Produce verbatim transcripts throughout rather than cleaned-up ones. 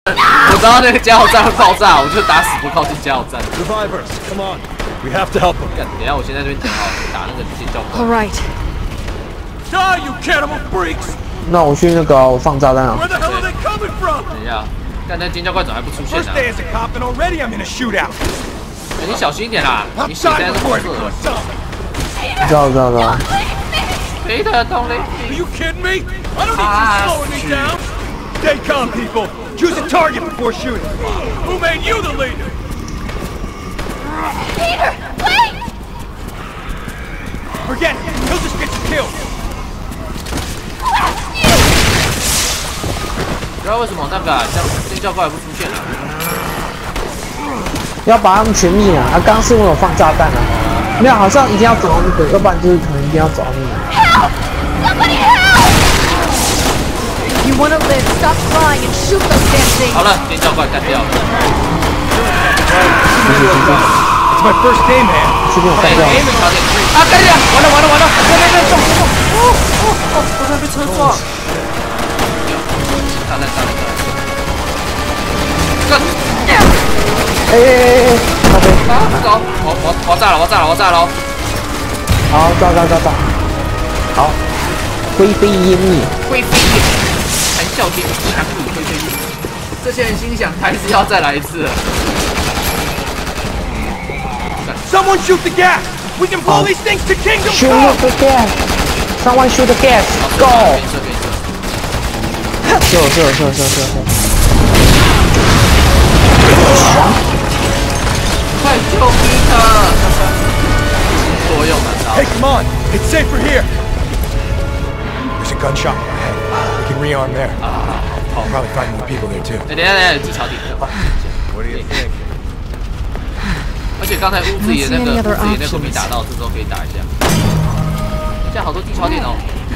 我知道那个加油站会爆炸，我就打死不靠近加油站。 Survivors, come on, we have to help them. 干，等一下我先在这边讲好，打那个尖叫怪。 All right. Die, you cannibal freaks! 那我去那个我放炸弹啊。 Where the hell are they coming from? 等一下，干那尖叫怪怎么还不出现 First 呢？ day as a cop, and already I'm in a shootout. 哎，你小心一点啦！ I'm 你血在 dying 那 before 红 it 色。 goes up. 知道知道知道。 谁的动力？ Are you kidding me? I don't need you slowing me down. Stay calm, people. Choose a target before shooting. Who made you the leader? Peter, wait! Forget it. He'll just get you killed. 不知道为什么那个像尖叫怪不出现了。 要把他们全灭啊！他刚刚是因为我放炸弹啊，没有，好像一定要走到那个，要不然就是可能一定要走到那个。 Help! Somebody help! You want to live? Stop crying and shoot those damn things. 好了，尖叫怪干掉了。 It's my first day, man. 去给我干掉。 啊，干掉！完了完了完了！别别别撞撞！哦哦哦！我差点被车撞。炸弹炸弹炸弹！干！ 哎哎哎哎！咖啡。 啊，走！我我我炸了！我炸了！我炸了！ 好，炸炸炸炸！好，灰飞烟灭。 灰飞烟灭，谈笑间枪入灰飞烟灭。这些人心想，还是要再来一次了。 Someone shoot the gas. We can blow these things to Kingdom Shoot Come. the gas! Someone shoot the gas! Go! 射射射射射射！爽！ 快救皮特！多用难道？ Hey, come on. It's safer here. There's a gun shop ahead. We can rearm there. I'll probably find more people there too. 哎，等一下等一下，技巧点。 What do you think? 而且刚才屋子里的那个屋子里那个没打到，这时候可以打一下。现在好多技巧点哦。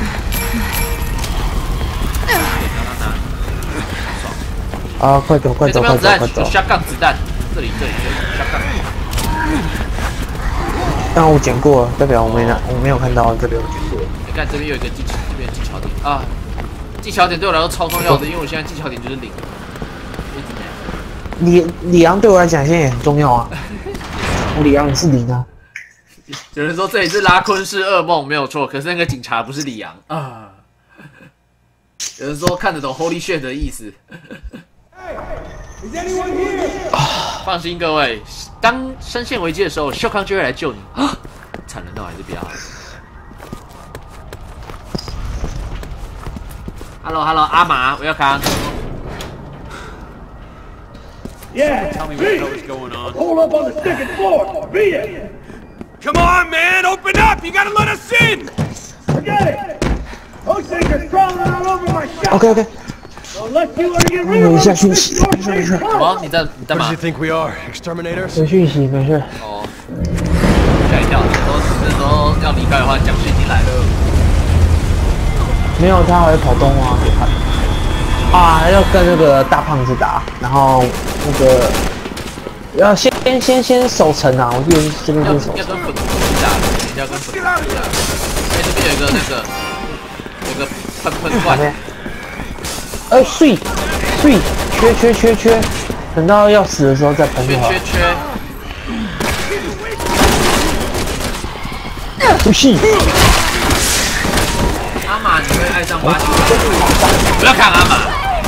拿拿拿！爽。 啊，快走快走快走快走！ 下杠子弹，这里这里这里下杠。 但我捡过了，代表我没拿，我没有看到这里有捡过。 你看这边有一个技巧，这边有技巧点啊，技巧点对我来说超重要的，因为我现在技巧点就是零。 李李昂对我来讲现在也很重要啊。我李昂也是零啊。 有人说这里是拉昆式噩梦，没有错，可是那个警察不是李昂啊。有人说看得懂 Holy shit 的意思。放心各位，当身陷危机的时候，秀康就会来救你。啊，惨了，那我还是不要好了。Hello Hello， 阿玛，我要康。 Yeah. Tell me what the hell is going on. Hold up on the second floor. Beat it. Come on, man. Open up. You gotta let us in. Forget it. Those things are crawling all over my shop. OK OK。 Unless you want to get 没 rid 事 of 讯息，没事没事。 什么？你在你在 What 吗 do you？ think we are? Exterminators? 有讯息，没事。 哦，吓一跳！那时候那时候要离开的话，蒋勋已经来了。 没有，他还会跑动啊，给他。啊，要跟那个大胖子打，然后那个要先先先先守城啊，我记得这边要先守城。 要跟粉红打，一定要跟粉红打。哎，这边有一个那个有个喷喷罐。 哎，碎碎，缺缺缺缺，等到要死的时候再喷就好。 缺缺缺。 不是。 阿玛，你会爱上巴西？不要看阿玛。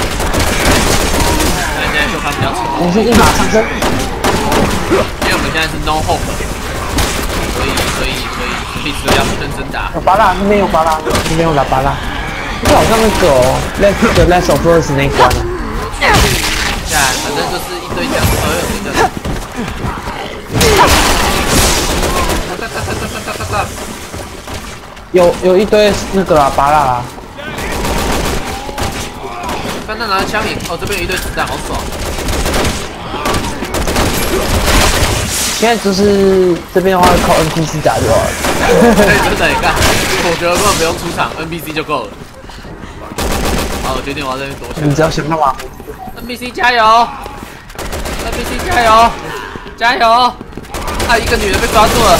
那现在秀康比较强。 我是一马上身。 因为我们现在是 no hope， 所以所以所以必须要认真打。 有巴拉，那边有巴拉，那边有拉巴拉。这好像那个哦 ，Let's the Last of Us 那一关。 下，反正就是一堆僵尸，哦，有一个。哒哒哒哒哒哒哒。 有有一堆那个啦，巴拉啦。 刚才拿着枪影，哦，这边有一堆子弹，好爽。 现在就是这边的话靠 N P C 打就好了。 对，真的，你看，我觉得根本不用出场 ，N P C 就够了。好，我决定我要在这边躲起来。 你只要想办法。 N P C 加油 ！N P C 加油！加油！啊，一个女人被抓住了。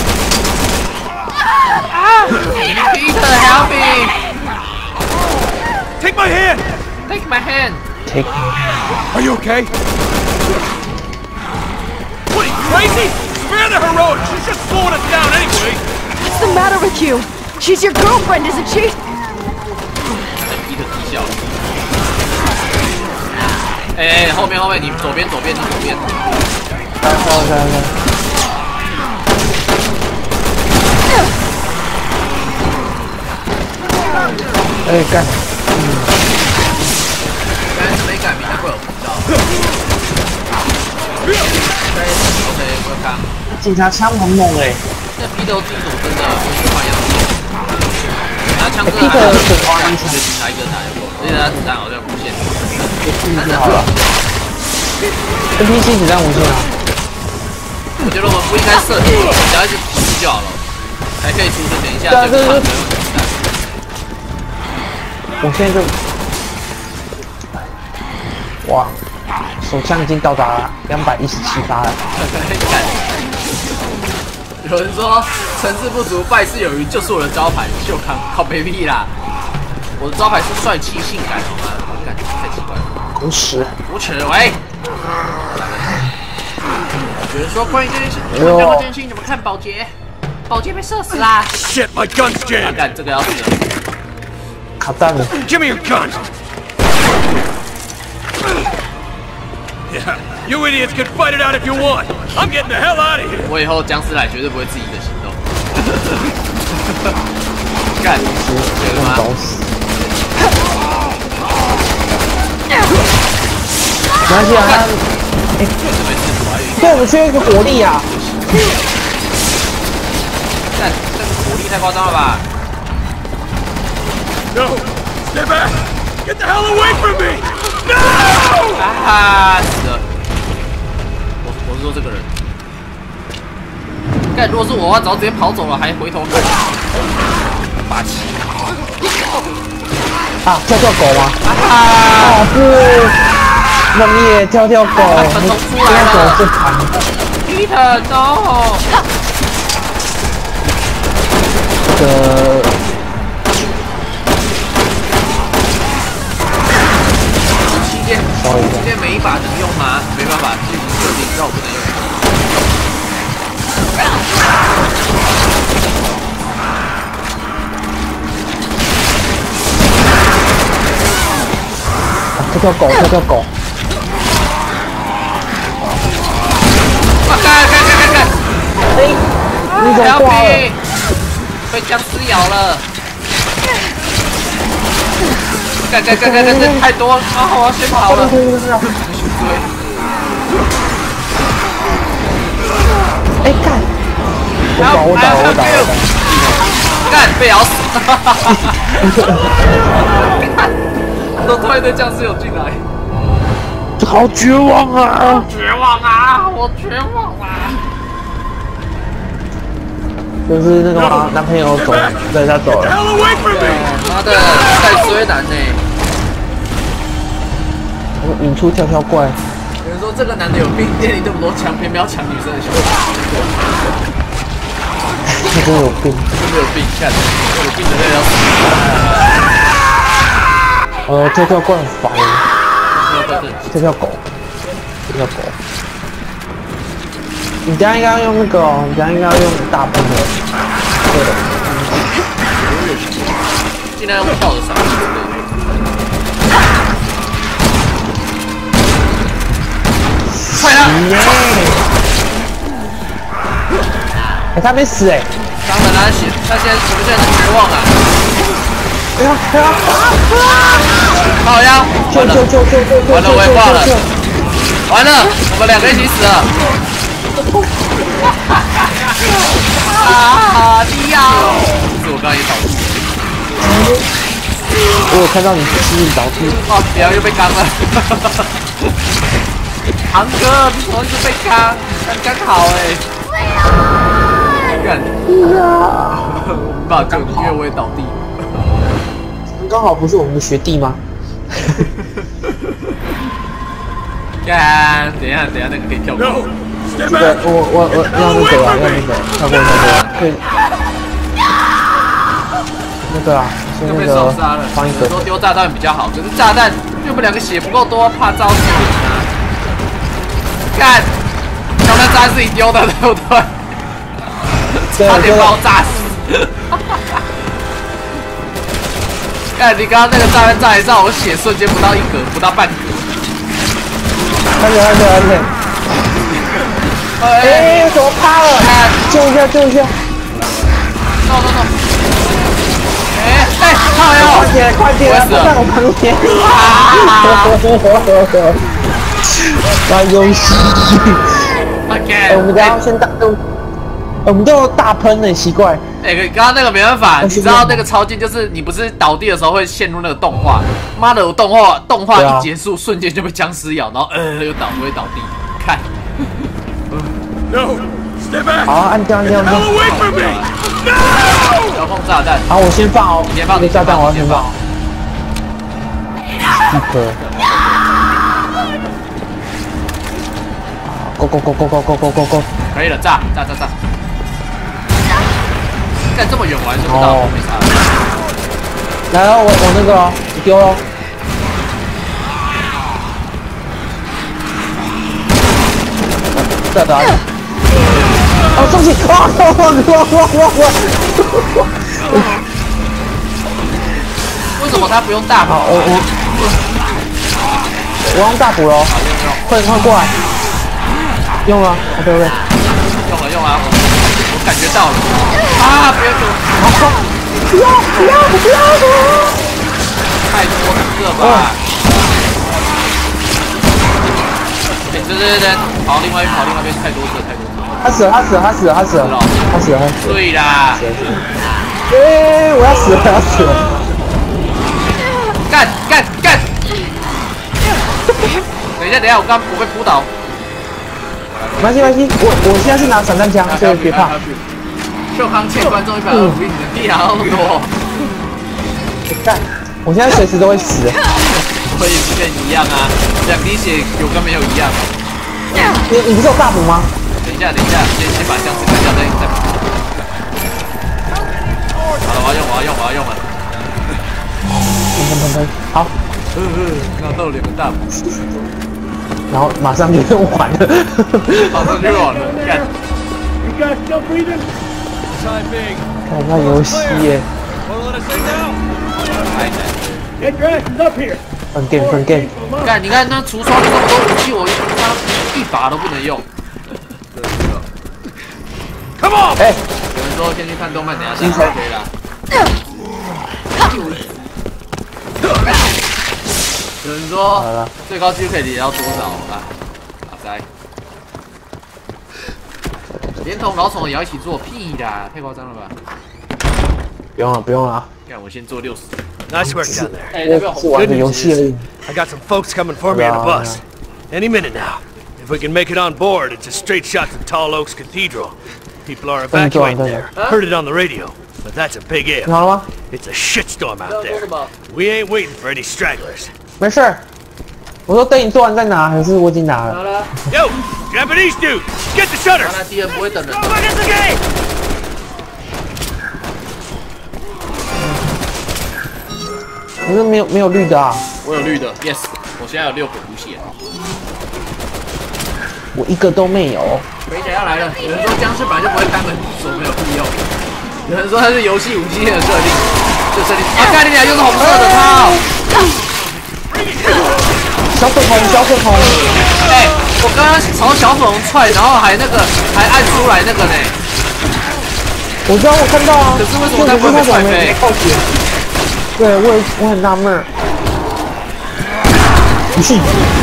啊 ！Peter help me! Take my hand. Take my hand. take. Are you okay? What, are you crazy? Spare the heroics! She's just slowing us down anyway! What's the matter with you? She's your girlfriend, isn't she? 皮特踢笑。哎、欸，后面后面，你左边左边，你左边。 来来来来。哎干！嗯。 但是没改名的会有频道。对 ，OK， 我看。 警察枪很猛哎、欸。 那皮特技术真的不是花样。拿枪真的还是很花样， 一个警察一个打就够，而且他子弹好像无限。 那就好了。N P C 子弹无限啊。 我觉得我们不应该设定，只要一直提示就好了，还可以出声。等一下这个胖子用子弹。 我现在就，哇，手枪已经到达两百一十七发了。 有人说成事不足败事有余，就是我的招牌，秀康靠北屁啦！我的招牌是帅气性感，好吗？感觉太奇怪了。 狗屎！ 无耻！喂！有人说关于这件事，关于这件事情怎么看？保洁，保洁被射死啦 ！Shit, my gun's jammed. 干这个要死了！ 卡弹了。 Give me your gun. Yeah, you idiots can fight it out if you want. I'm getting the hell out of here. 我以后僵尸来绝对不会自己的行动。干，觉得吗？ 找死！没关系啊，他，哎，对，我们缺一个火力啊！ 干，这个火力太夸张了吧 ？No, stay back! Get the hell away from me! No! 啊，死了！我我是说这个人。干，如果是我的话，早直接跑走了，还回头看。霸气！ 啊，跳跳狗吗？啊不，那你也跳跳狗，你这样狗是盘。 Peter no！ 这个。 期间，期间每一把能用吗？没办法，进行设定，让我不能用。 跳跳狗，跳跳狗！ 啊！干干干干干！ 哎，你怎么挂了？ 被僵尸咬了！干干干干干干！太多了啊！我要先跑了。 哎干！我倒我倒我倒我倒！ 干被咬死！都突然一堆僵尸有进来， 好绝望啊！ 绝望啊！我绝望啊！ 就是那个男朋友走，对他走了。 妈的，带追男呢！ 我引出跳跳怪。 有人说这个男的有病，店里这么多枪，偏偏要抢女生的胸。 他真的有病， 真的有病，看有病的那要死。 呃，跳跳怪很烦。跳跳狗，跳跳狗。你等下应该要用那个哦，你等下应该要用大喷的。对的。 尽量用跳的上。快了！ 哎，他没死哎。 当然他血，他现在什么现在是绝望啊！ 哎呀哎呀！ 好呀！ 救救救救救救！ 完了，我也挂了。完了，我们两个一起死了。啊！你要！是我刚刚也倒地。 我有看到你失误倒地。 哦，然后又被刚了。航哥，你怎么一直被刚？刚刚好哎。干！我们把这个因为我也倒地。 刚好不是我们的学弟吗？ 干！等一下，等一下，那个可以跳过。 这个我我我要那个啊，要那个跳过跳过，可以。那个啊，先那个放一个。 说丢炸弹比较好，可是炸弹因为我们两个血不够多，怕招死你啊！干，刚才炸是你丢的，对不对？差点把我炸死！干，你刚刚那个炸弹炸一炸，我血瞬间不到一格，不到半格。 快点快点快点！哎，怎么趴了？救一下救一下！ no no no！ 哎哎，靠哟！ 快点快点，不在我旁边！玩游戏。哎，我们等下先打，我们都有大喷的奇怪。 哎，刚刚那个没办法，你知道那个超劲就是你不是倒地的时候会陷入那个动画，妈的，我动画动画一结束，瞬间就被僵尸咬，然后呃又倒就会倒地，看。 好，按掉按掉按掉。 遥控炸弹。 好，我先放哦。 你先放， 你炸弹我要先放。一颗。Go go go go go go go go go。 可以了，炸炸炸炸。干这么远我还是不到，没啥。 来了，我我那个哦，你丢喽。再打。 哦，中计！哇哇哇哇哇哇！ 为什么他不用大补？ 我我我用大补喽！快点快过来！用了 ，OK OK。 用了用了，我感觉到了。啊！不要给我！ 不要不要不要！ 太多个吧！对对对对，跑另外一跑另外一边，太多个太多个。 他死了，他死了，他死了，他死了，他死了，他死了。 对啦， 哎，我要死了，我要死了！ 干干干！等一下，等一下，我刚我被扑倒。 没关系，没关系，我我现在是拿散弹枪，所以别怕。 秀康欠观众一百二十比你的力量要多。 干，我现在随时都会死。 我也是跟你一样啊，两滴血有跟没有一样。 你你不是有大补吗？ 等一下，等一下，先先把僵尸干掉，再再。好了，我要用，我要用，我要用了。 喷喷喷喷，好。 呃呃，拿到两个大补， 然后马上就用完了。 马上就用完了，干。 看那游戏耶。分 game 分 game。 干，你看那橱窗这么多武器，我他一把都不能用。 Come on！ 哎， 有人说先去看动漫，等下再可以啦。有人说最高纪录可以连到多少啊？阿仔，连同老宠也要一起做，屁啦，太夸张了吧？ 不用了，不用了。 看我先做六十。 Nice work down there. 哎，要不要是玩个游戏而已。 I got some folks coming for me on a bus. Any minute now. If we can make it on board, it's a straight shot to Tall Oaks Cathedral. People are evacuating there. Heard it on the radio, but that's a big if. 好了吗？ It's a shitstorm out there. We ain't waiting for any stragglers. 没事儿。我说等你做完再拿，还是我已经拿了？ 好了。 Yo, Japanese dude, get the shutters. 那敌人不会等人。 Open the gate. 可是没有没有绿的啊。 我有绿的 ，yes， 我现在有六个补血。 我一个都没有。 回甲要来了，有人说僵尸本来就不会单门锁，没有屁用。有人说它是游戏武器的设定，这设定。啊，看你俩又是红色的，操！ 小粉红，小粉红。 哎，我刚刚朝小粉红踹，然后还那个还按出来那个呢。 我知道，我看到啊。 可是为什么它不会被踹飞？ 对，我也我很纳闷儿。不是。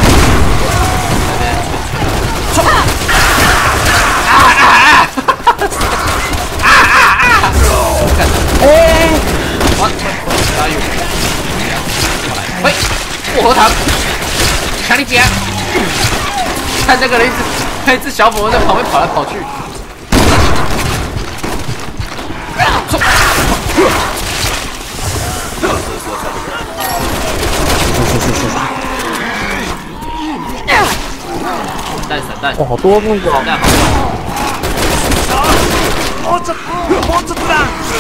哎！我加油！喂，薄荷糖，强力姐，看那个人一只，那一只小粉红在旁边跑来跑去。散弹，散弹！ 哇，好多那个。 散弹好用。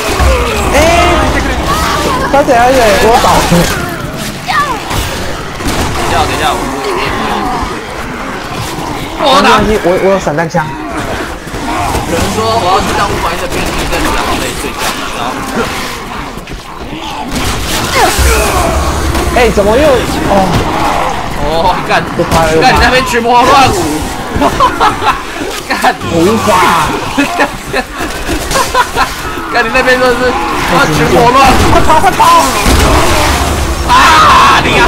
哎，他怎样子？给我倒！ 一下，等一下，我我我拿我我有散弹枪。 有人说我要去当五百一的兵力，在里面好累睡觉，然后。 哎、欸，怎么又哦？ 哦，干！ 干你那边群魔乱舞，干！ 无法！ 干你那边真的是啊群魔乱舞！ 快跑快跑！ 啊！你啊！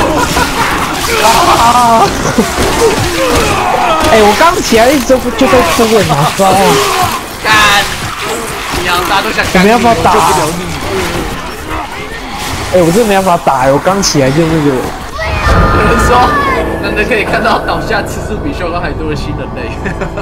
啊！哎、欸，我刚起来一直就在出问哪招啊！ 干！你要大家都想干， 我没办法打。哎、欸，我真的没办法打哎、欸！我刚起来就那个。 有人说，难得可以看到倒下次数比秀刚还多的新人类。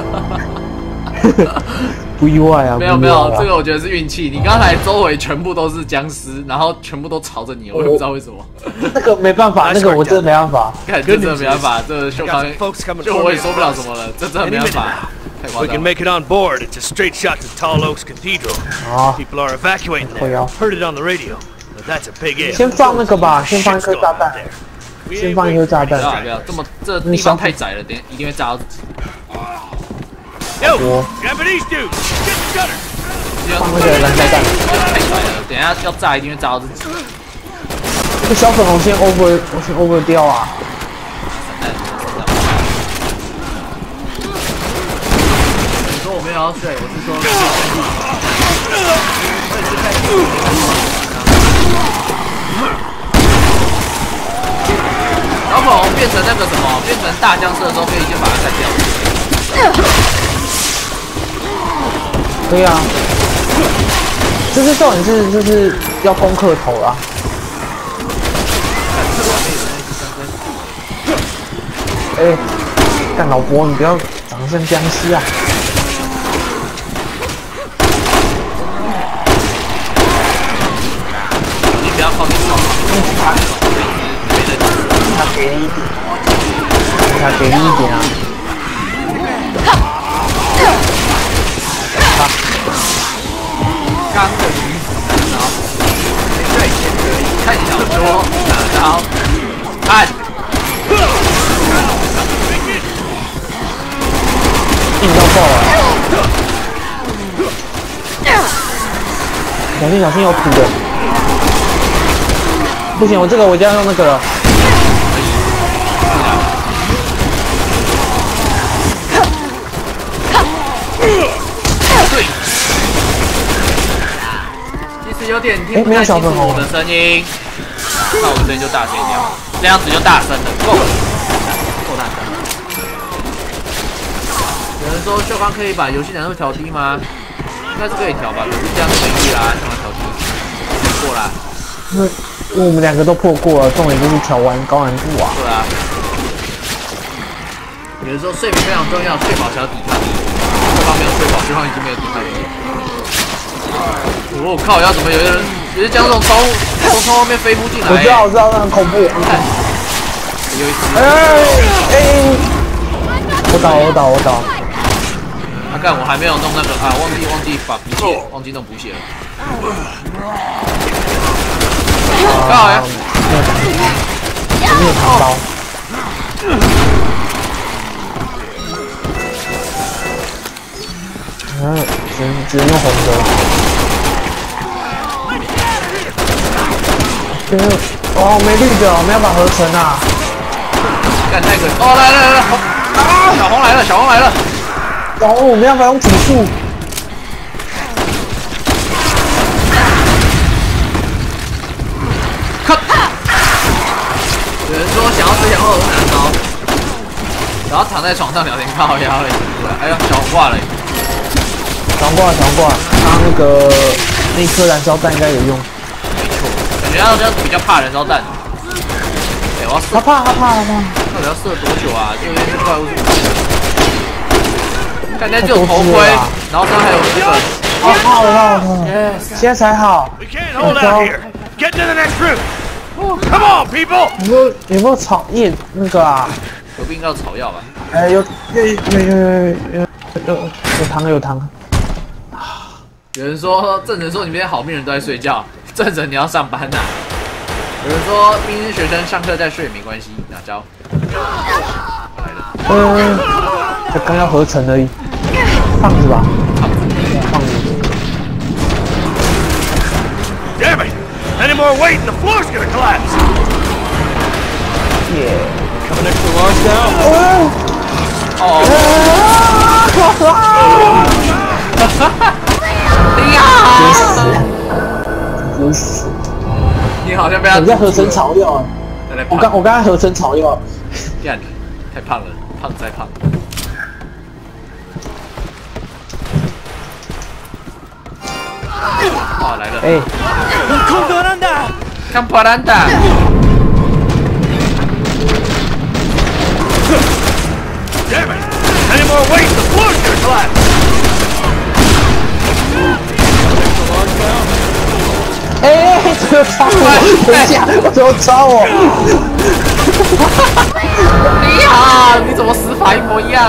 不意外啊！ 没有没有，这个我觉得是运气。你刚才周围全部都是僵尸，然后全部都朝着你，我也不知道为什么。 那个没办法，那个我真的没办法。 看，真的没办法，这个秀刚就我也说不了什么了，这真的没办法。 We can make it on board. It's a straight shot to Tall Oaks Cathedral. People are evacuating there. Heard it on the radio. But that's a big if. 先放那个吧，先放一颗炸弹。先放一颗炸弹。 不要不要，这么这地方太窄了，等一定会炸到自己。 Yo, Japanese dude, get the gunner. 放那个燃烧弹。 太窄了，等一下要炸一定会炸到自己。 这小粉红先 over， 我先 over 掉啊。 你说我没有要睡，我是说。我也是看。小粉红变成那个什么，变成大僵尸的时候，可以先把它干掉。 对啊，就是重点是就是要攻克头啊。哎、欸，干老伯，你不要长得像僵尸啊！ 你不要靠近我。 他给力一点，他给力一点啊！ 刚的女子，然后对，先可以看小说，然后看。 硬到爆了！小心小心有土的！不行，我这个我一定要用那个了。 对。其实有点听不太清楚我的声音，那我的声音就大声一点，这样子就大声了，够了，够大声。有人说秀芳可以把游戏难度调低吗？应该是可以调吧，可是这样就没意义啦，干嘛调低？过啦。 那我们两个都破过了，重点就是调完高难度啊。 对啊。有人说睡眠非常重要，睡饱才有抵抗力。秀芳没有睡饱，秀芳已经没有抵抗力了。我、哦、靠！要怎么有人有人将从窗户从窗后面飞扑进来、欸？ 我知道，我知道，那很恐怖。 看，有一只。 哎哎！我倒，我倒，我倒。 他、啊、看我还没有弄那个啊，忘记忘记把补血，忘记弄补血了。干好呀！ 没有扛刀。嗯，只能只能用红的。哦，没绿的，没办法合成啊！ 干太可惜！哦，来来来来，啊！小红来了，小红来了！ 小红，我没办法用体术。 看，有人说想要吃羊肉的难招，然后躺在床上聊天靠腰而已。哎呀，小红挂了。 小红挂了，小红挂了。他那个那颗燃烧弹应该有用。 感觉好像比较怕燃烧弹。哎、欸，我要射。 他怕，他怕，他怕。 到底要射多久啊？就那些怪物。看，那只有头盔，然后它还有这个。 好好好好。现在才好。 Hold out here. Get to the next room. Come on, people. 有没有有没有草叶那个啊？ 隔壁应该有草药吧？ 哎，有有有有有有有糖有糖。 有人说，证人说你们这些好命人都在睡觉，证人你要上班呐、啊。 有人说明日学生上课再睡没关系，哪招？来了。 嗯，才刚要合成而已。胖子吧？胖子，胖子。 Damn it! Any more weight and the floor's gonna collapse! Yeah. Coming extra large now? Oh. Yeah. 死死！ 你好像被他。 你在合成草药啊？我刚我刚才合成草药。 干，太胖了，胖再胖。哦，来了。 哎。 空格兰达， 看破兰达。 Damn it! Any more weight, the floor's gonna collapse. 哎，这个超我！等一下，我怎么超我？ 你好，你怎么死法一模一样？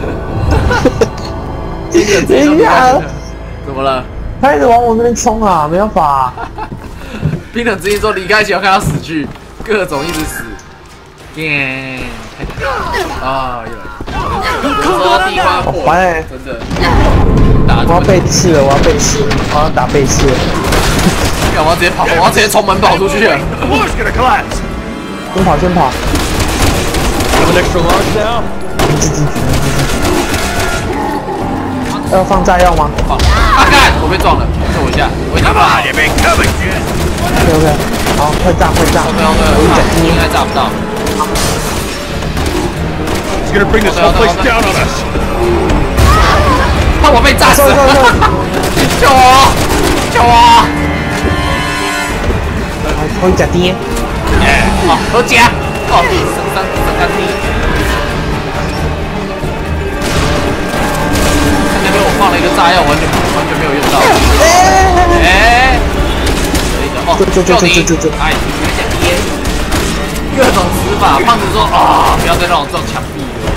等一下， 怎么了？ 他一直往我那边冲啊，没办法。 冰冷之音说离开前要看他死去，各种一直死。耶！啊，又来。说地瓜破，真的。 我要被刺了，我要被刺，我要打被刺了。 我要直接跑，我要直接从门跑出去了。 先跑，先跑。要放炸药吗？ 放。啊干！我被撞了，救我一下，我已经跑了。 OK OK， 好，快炸，快炸！ 没有没有，应该炸不到。 He's gonna bring this whole place down on us. 怕我被炸死了！救我！救我！ 可以假跌。 哎，好，好假！哦，升升升干地。那边我放了一个炸药，完全完全没有用到。哎，有一个哦，救你！哎，假跌。各种死法，胖子说啊，不要再让我撞墙壁了。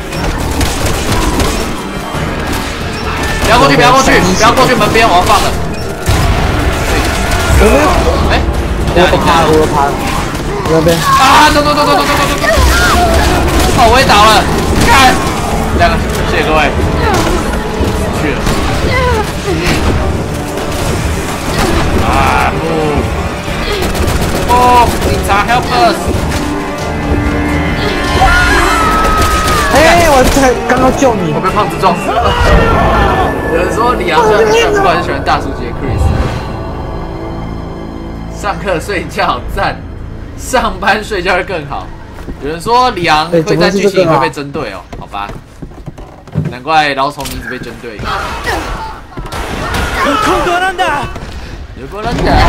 不要过去，不要过去，不要过去门边，我要放了。哎， 我趴了，我趴了，那边。 啊！走走走走走走走走！哦，我也倒了，看，两个，谢谢各位。去了。啊！哦，警察 help us！ 哎，我才刚刚救你， 我被胖子撞死了。有人说李阳虽然虽然不很喜欢大叔姐 Chris， 上课睡觉赞，上班睡觉会更好。有人说李阳会在剧情里会被针对哦，好吧，难怪老虫一直被针对。 有空格兰达， 有空格兰达。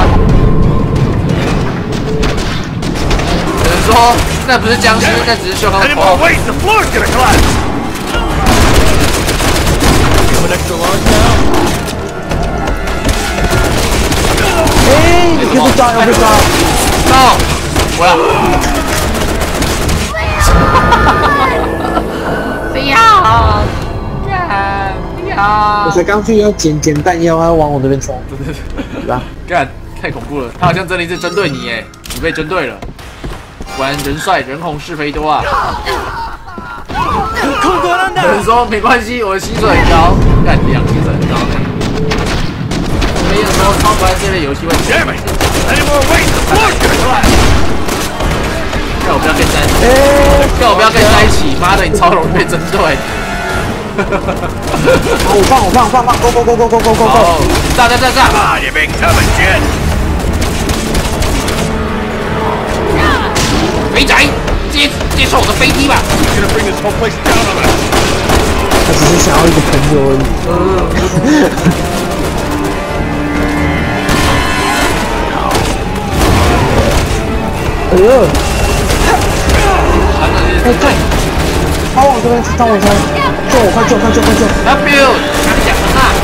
有人说那不是僵尸，那只是修康头。 哎，你给我抓，我被抓。 到，我要。不要，干，不要。 我才刚去要捡捡弹药，他往我这边冲。 对对对，干，太恐怖了，他好像真的一直针对你耶，你被针对了。果然人帅人红是非多啊！有人说没关系，我的薪水很高，干两薪水很高呢。没人说超不爱这类游戏会。看我不要跟你在一起，看我不要跟你在一起，妈的，你超容易被针对。 我放我放放放 ，go go go go go go go go！ 炸炸炸炸！肥仔，接接受我的飞踢吧！ 他只是想要一个朋友而已。哎呦！哎看，他往这边，他往这边，救我！快救！快救！快救 ！Help you！ 哪里讲的啊？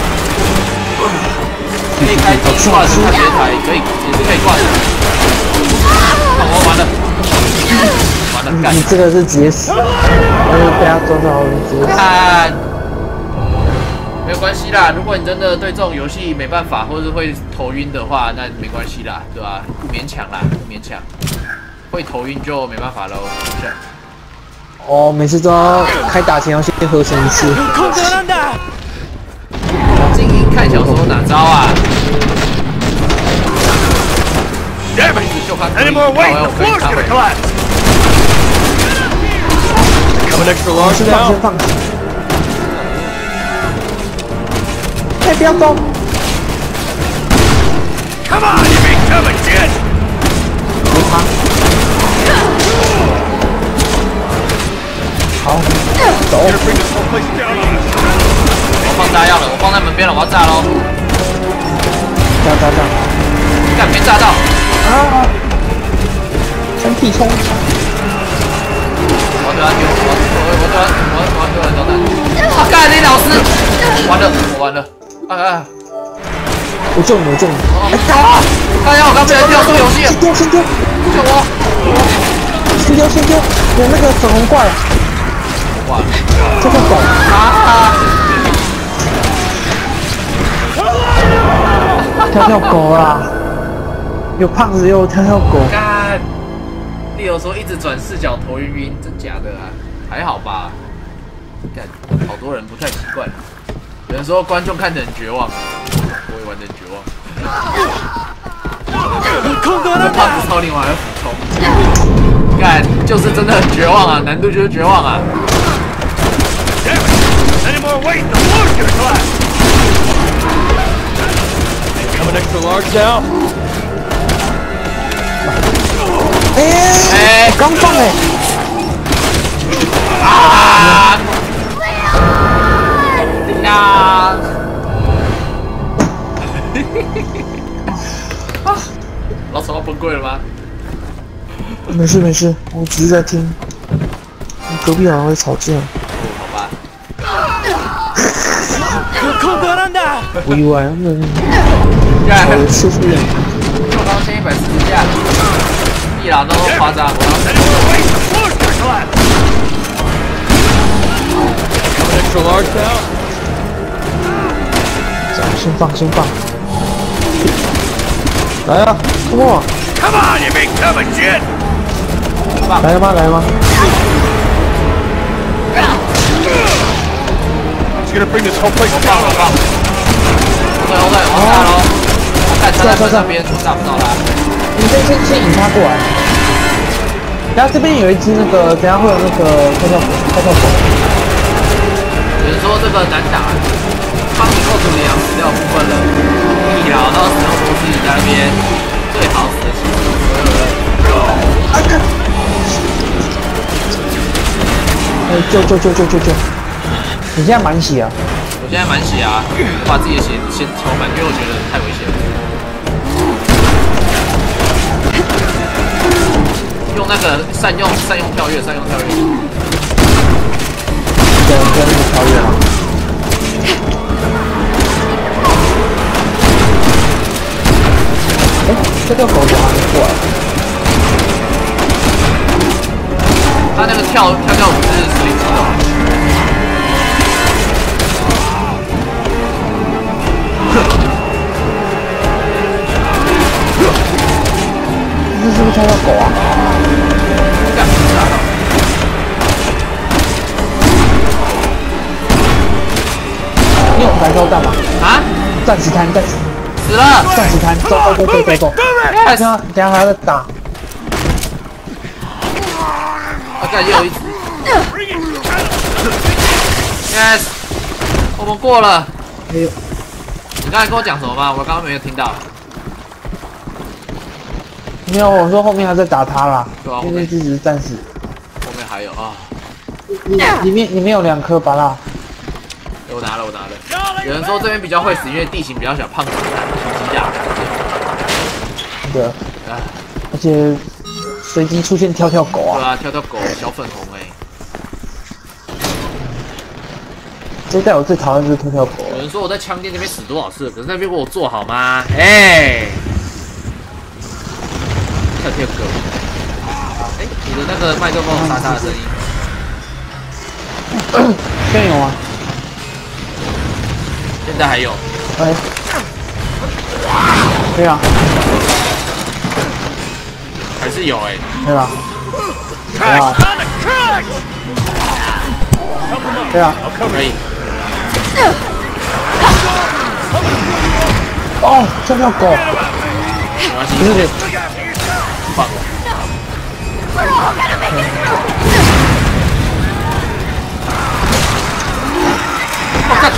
可以开机挂出斜台，可以也是可以挂的。哦，完了！完了，干！ 你这个是直接死，但是被他抓到直接死。 看， 没有关系啦。如果你真的对这种游戏没办法，或者是会头晕的话，那没关系啦，对吧？不勉强啦，不勉强。会头晕就没办法喽。 哦，每次都要开打前要先合成一次。 静音看小说哪招啊？ Damn it! Any more weight, the floor's gonna collapse! Coming extra large 先放 now? 先放。哎，不要动！ Come on, you big coming shit! 别怕。好，走。 Gonna bring this whole place down on us. 我放炸药了，我放在门边了，我要炸喽！ 炸炸炸！ 干，没炸到！ 啊！三 P 冲！ 我对他丢，我我我对他我我丢了导弹！啊，干你老师！完了，我完了！啊啊！ 我救你，我救你！ 啊！大家，我刚被人掉出游戏了！ 先丢，先丢！ 救我！ 先丢，先丢！有那个粉红怪！ 哇！ 这个狗！ 啊！ 跳跳狗啦！ 有胖子又跳跳狗， 干！你有说一直转视角头晕晕，真假的啊？还好吧？干，好多人不太习惯。有人说观众看得很绝望，我也玩得很绝望。胖子超龄我还要俯冲，干就是真的很绝望啊！难度就是绝望啊！ Damn it! Any more weight, the floor's gonna collapse! Coming extra large now? 哎、欸，我刚放哎、欸， 啊！呀！老手要崩溃了吗？ 没事没事，我只是在听。隔壁好像会吵架。 好吧。 不意外，他们干有吃出点。 我刚先一百四十下。 一朗都夸张，我要 extra large now. 先放，先放。来啊 ，come on！ Come on, you big coming shit! 来了吗？来了吗 It's gonna bring this whole place 我放 down 我 on 放。 us. 对，我对，我炸喽！看他在那边炸不到他。 你先先先引他过来。然后这边有一只那个，等下会有那个跳跳跳跳狗。 有人说这个难打，帮你扣除你要死掉部分了。一老到时候都是你在那边最好死的时候。 啊看！哎，救救救救救救！你现在满血啊？ 我现在满血啊，把自己的血先调满，因为我觉得太危险了。 用那个善用善用跳跃，善用跳跃。 对，跟那个跳跃啊。哎，这个狗怎么还没过来？ 他那个跳跳跳舞是实力级的。 这是不是跳跳狗啊？ 你有燃烧弹吗？ 啊！ 暂时摊，暂时死了！ 暂时摊，走走走走走走。等下等下还要再打。 我感觉有一只。Yes， 我们过了。 没有。 你刚才跟我讲什么吗？我刚刚没有听到。 没有，我说后面还在打他啦。 对啊， 因为这只是暂时。 后面还有啊。 里里面里面有两颗拔蜡。 我拿了，我拿了。有人说这边比较会死，因为地形比较小，胖子打，体积大。 对。 啊。 而且随机出现跳跳狗啊。 对啊，跳跳狗，小粉红哎、欸。 这代我最讨厌就是跳跳狗。 有人说我在枪店那边死多少次，可是那边给我做好吗？哎、欸。跳跳狗。哎、欸，你的那个麦克风有沙沙的声音。 现在有吗？ 现在还有。 哎，对啊， 还是有哎、欸。 对啊，对啊，对啊， 可以。 哦，这条狗， 没关系， 不是， 放。我看。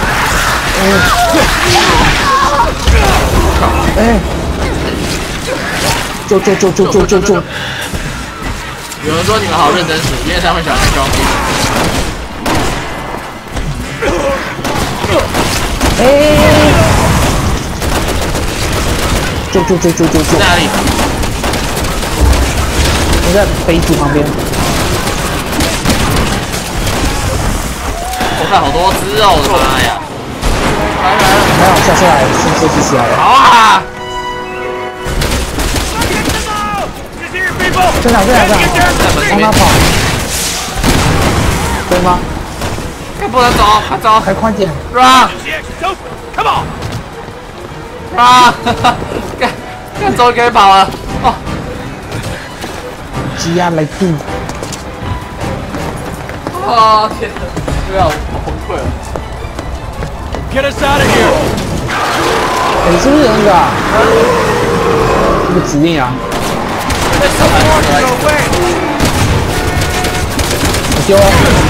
哎，救救救救救救救！ 有人说你们好认真死，因为他们想要装逼。 哎，救救救救救救！ 在哪里？ 我在杯子旁边。 我看好多只哦，我的妈呀！来来了， 还好下下来，是飞机起来了。 好啊！ 在哪？在哪？在哪？让他跑。对吗？ 不能走，快走！ 还快点 ！Run！ 啊！干干走可以跑了哦！ 鸡鸭来劲！ 啊天哪！对啊，我崩溃了。 Get us out of here! 你是不是那个啊？这个指令啊？ 在手还是来？ 我丢了。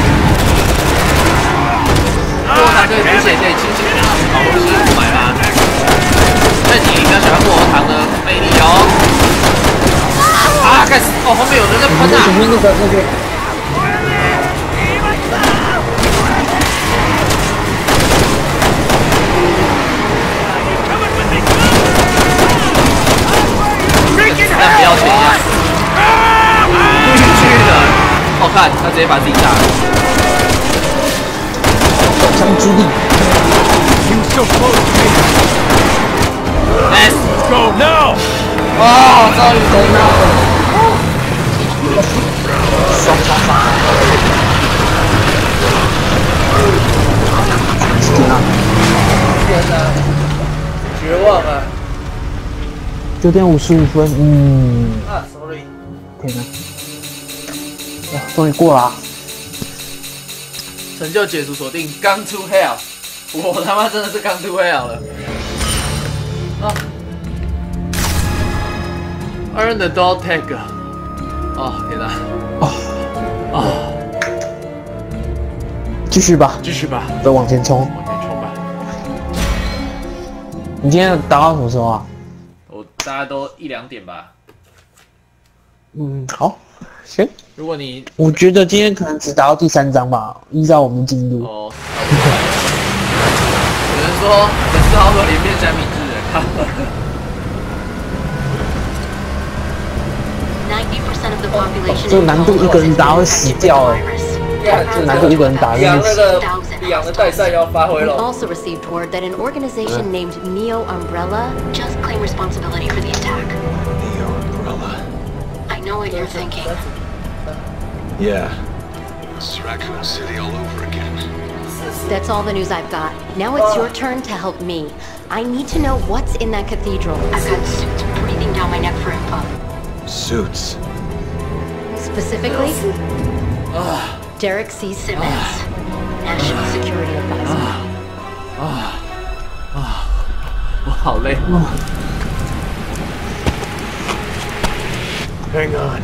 过堂可以补血，可以清醒啊！好东西不买吗？那你比较喜欢过堂的魅力哦。啊！开始哦，后面有人在喷啊！ 前面那个那个。 但不要钱一样，不允许的。我看他直接把自己炸了。 枪之力。 Let's go now！ 哦，终于等到了。 爽爽爽！ 天哪，绝望啊！ 九点五十五分，嗯。 啊 ，sorry。 天哪！啊，终于过了、啊。 成就解除锁定 ，Gone to Hell。我他妈真的是 Gone to Hell 了。啊 ，Earn the Dog Tag。哦，天哪！ 啊啊！ 继续吧， 继续吧， 再往前冲。 往前冲吧。 你今天打到什么时候啊？ 我大概都一两点吧。 嗯，好，行。 如果你， 我觉得今天可能只打到第三章吧，依照我们进度。 哦，有人说粉丝好可怜，变三明治人。 这个难度一个人打会死掉哎！这难度一个人打养那个养的代赛要发挥了。 Also received word that an organization named Neo Umbrella just claimed responsibility for the attack. Neo Umbrella. I know what you're thinking. Yeah. It's Raccoon City all over again. That's all the news I've got. Now it's your turn to help me. I need to know what's in that cathedral. I've got suits breathing down my neck for info. Suits. Specifically, Derek C. Simmons, National Security Advisor. 啊啊！我好累。 Hang on.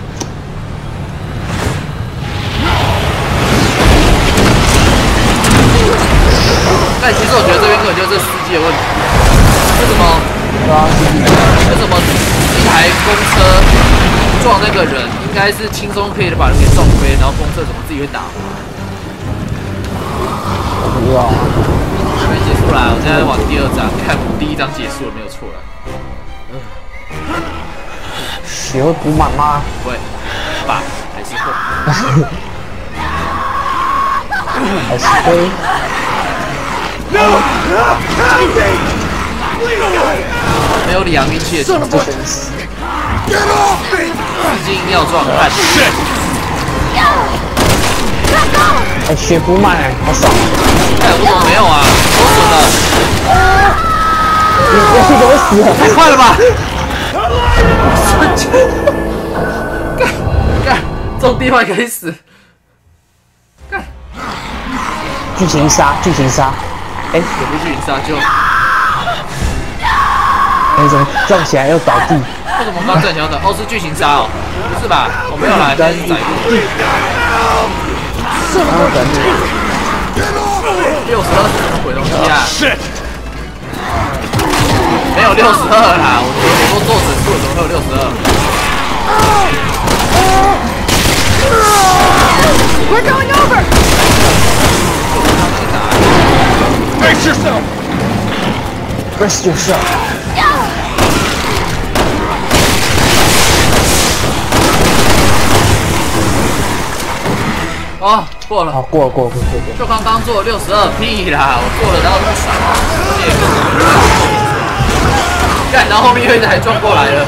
但其实我觉得这边根本就是司机的问题。为什么？为什么一台公车撞那个人，应该是轻松可以把人给撞飞，然后公车怎么自己会打？ 不知道啊。 还没结束啦，我现在往第二章看，我第一章结束了，没有错了。 血会补满吗？ 不会，爸还是会。 还是会。 没有李阳运气的情况，使劲要撞，看。 哎，血不慢哎，好爽！ 哎，我怎么没有啊？我你我是怎么死的？ 太快了吧！干干，这种地方可以死。干， 剧情杀，剧情杀。哎， 也不是剧情杀就。 哎，怎么撞起来又倒地？ 为什么刚正桥的？哦，是剧情杀哦，不是吧？我没有啦，这是载入。 然后等你。 六十二是什么鬼东西啊？没有六十二啦，我我说做整数怎么会有六十二 We're going over! Brace yourself! Brace yourself. 哦，过了。 好，过了，过了，过了，过了。 就刚刚做六十二屁啦，我做了然后那么少，干，然后后面又一直还撞过来了。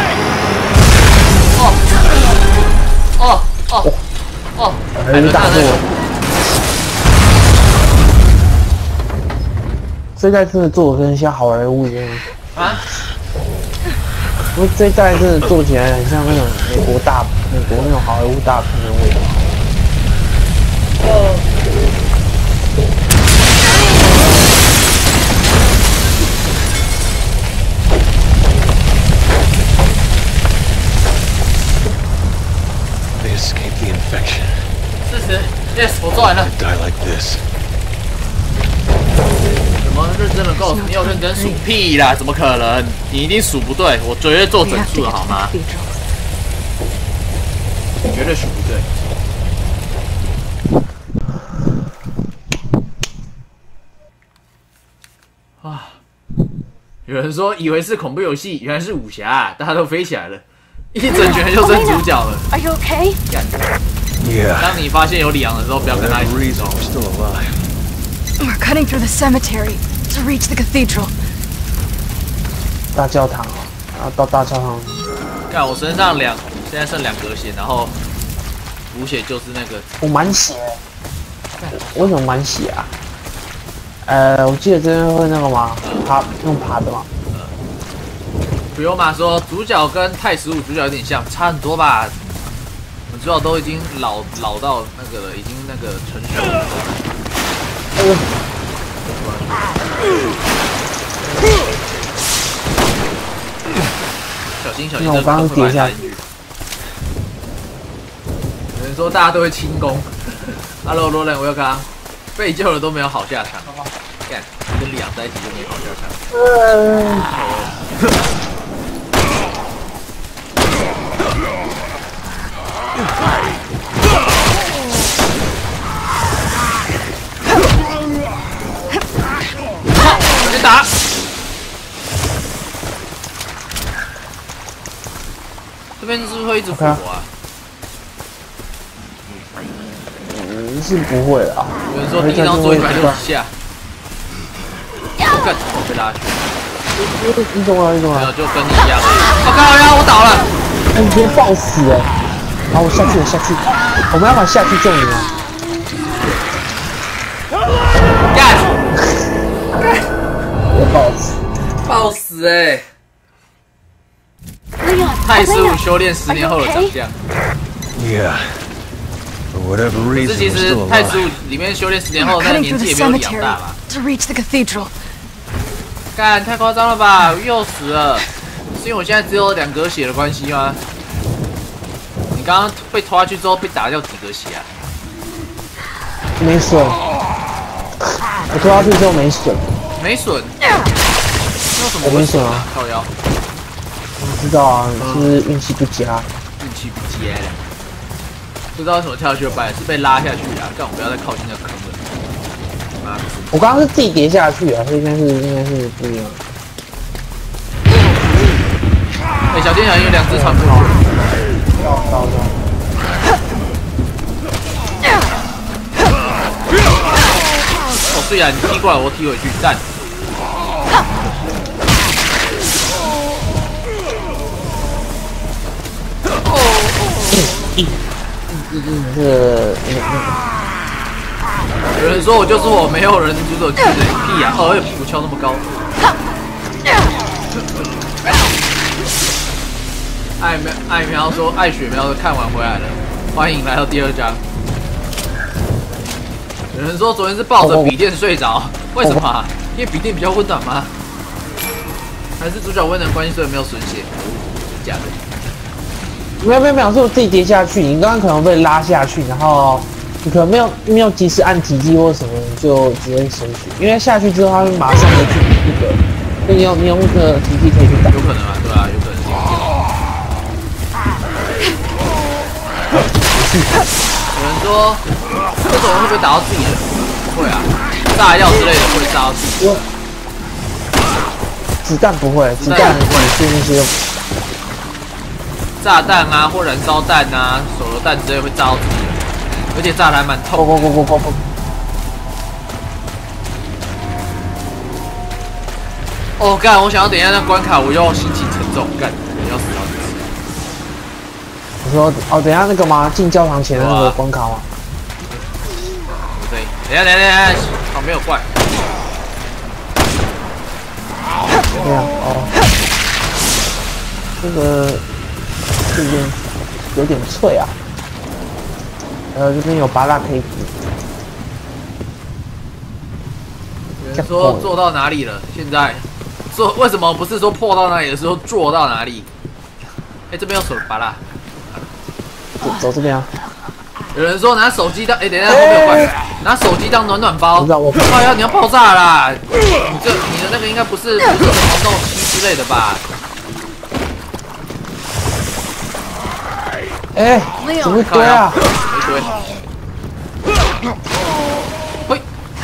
哦，哦，哦，哦， 还是大作。这代真的做的跟像好莱坞一样啊！ 不是这代真的做起来很像那种美国大美国那种好莱坞大片的味道。 They escaped the infection. 事实 ，yes， 我做完了。 Die like this. 怎么认真的够？你有认真数屁啦？怎么可能？你一定数不对，我绝对做整数了好吗？你绝对数不对。啊！有人说以为是恐怖游戏，原来是武侠，大家都飞起来了，一整群人就争主角了。 Are you okay? 干！ Yeah. 当你发现有里昂的时候，不要跟他一 For 起 that 走。 reason, we're still alive. We're cutting through the cemetery to reach the cathedral. 大教堂哦，然后到大教堂。 干！我身上两，现在剩两格血，然后补血就是那个。 我满血，我怎么满血啊？呃，我记得这边会那个嘛，爬用爬的嘛。 不用嘛，说主角跟太十五主角有点像，差很多吧？我们主角都已经老老到那个了，已经那个成熟了。 呃小心小心！ 那我刚刚跌下去。 有人说大家都会轻功。Hello， 罗伦，我要看，被救了都没有好下场。干，跟里昂在一起就没好下场。别打！这边是不是会一直复活啊？ 嗯，是不会啦。 有人说第一张做一百六十下，干，被拉去。 你懂了，你懂了。 没有，就跟你一样。我靠呀，我倒了！ 哎，你别爆死哎！好，我下去了，下去。我们要把下去救你啊！ 干！ 别爆死！ 爆死哎！ Leon, 太十五 Elena, 修炼十年后的长相。 Yeah. For whatever 可 reason, 是其 we're 实 still 太十 alive. 五里面修炼十年后， We're 那个 cutting 年 through 纪 the 也没有养 cemetery 大吧？ to reach the cathedral. 干，太夸张了吧！又死了，是因为我现在只有两格血的关系吗？你刚刚被拖下去之后被打掉几格血啊？ 没损，我拖下去之后没损， 没损。那有什么会损啊？靠腰， 我知道啊，是运气不佳。 运气不佳的。不知道为什么跳下去的，是被拉下去啊！干，我不要再靠近那个坑了。妈的！ 我刚刚是自己跌下去啊，所以应该是应该是不一样。 哎、欸，小心小心，有两只船过去。 到到到。 哦，对啊，你踢过来，我踢回去，站。 嗯嗯嗯，这个嗯嗯。 有人说我就是我，没有人阻止我技能，屁呀！哦，补敲那么高。爱苗爱苗说，爱雪苗说看完回来了，欢迎来到第二章。有人说昨天是抱着笔电睡着，为什么、啊？因为笔电比较温暖吗？还是主角温暖关系所以没有损血？假的。 没有没有没有，是我自己跌下去，你刚刚可能被拉下去，然后你可能没有没有及时按体积或什么，你就直接损血，因为下去之后它会马上的去那个，所以你用你用那个体积可以去打。 有可能啊，对啊，有可能。有人说这种会不会打到自己人？不会啊，炸药之类的会炸到自己人。 子弹不会，子弹不会是那些炸弹啊，或燃烧弹啊、手榴弹之类会炸到自己人，而且炸得还蛮痛。 不不不不不。 哦，干！我想要等一下那关卡，我又心情沉重，干，我要死到这次。 你说哦，等一下那个吗？进教堂前的那个关卡吗？ 对，等一下等一下等一下，旁边有怪。 对啊，哦，这个这边有点脆啊。呃，这边有拔蜡可以补。 有人说做到哪里了？现在做为什么不是说破到哪里的时候做到哪里？哎、欸，这边有手拔蜡。 走走这边啊。 有人说拿手机当哎、欸，等一下后面有怪，拿手机当暖暖包。 我知道我。 靠呀，你要爆炸啦！你这你的那个应该不是不是什么红豆漆之类的吧？ 哎、欸，怎么会堆啊？ 没堆。嘿，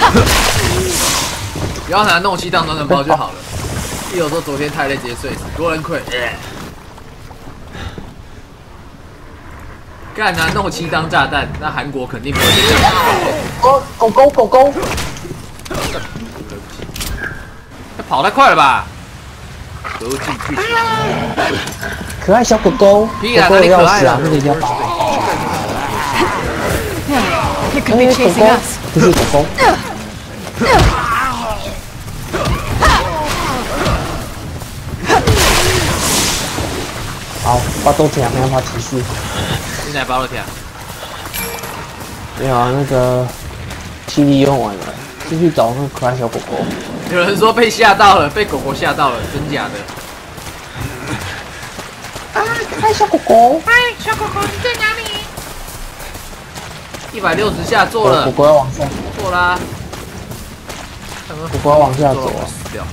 不要拿弄漆当暖暖包就好了。有说昨天太累直接睡死，多人亏。干拿弄漆当炸弹，那韩国肯定不会这样。 狗狗狗狗狗， 跑太快了吧？都进去。 可爱小狗狗，狗狗的钥匙啊，那个一定要把。 It could be chasing us. 不是狗狗。好，把豆铁没办法提示。 现在包了铁。 没有啊，那个气力用完了，继续找那个可爱小狗狗。 有人说被吓到了，被狗狗吓到了，真假的？ 啊，可爱小狗狗！ 嗨，小狗狗，你在哪里？ 一百六十下做了。 狗狗要往下。 做啦。 狗狗要往下走啊。 死掉。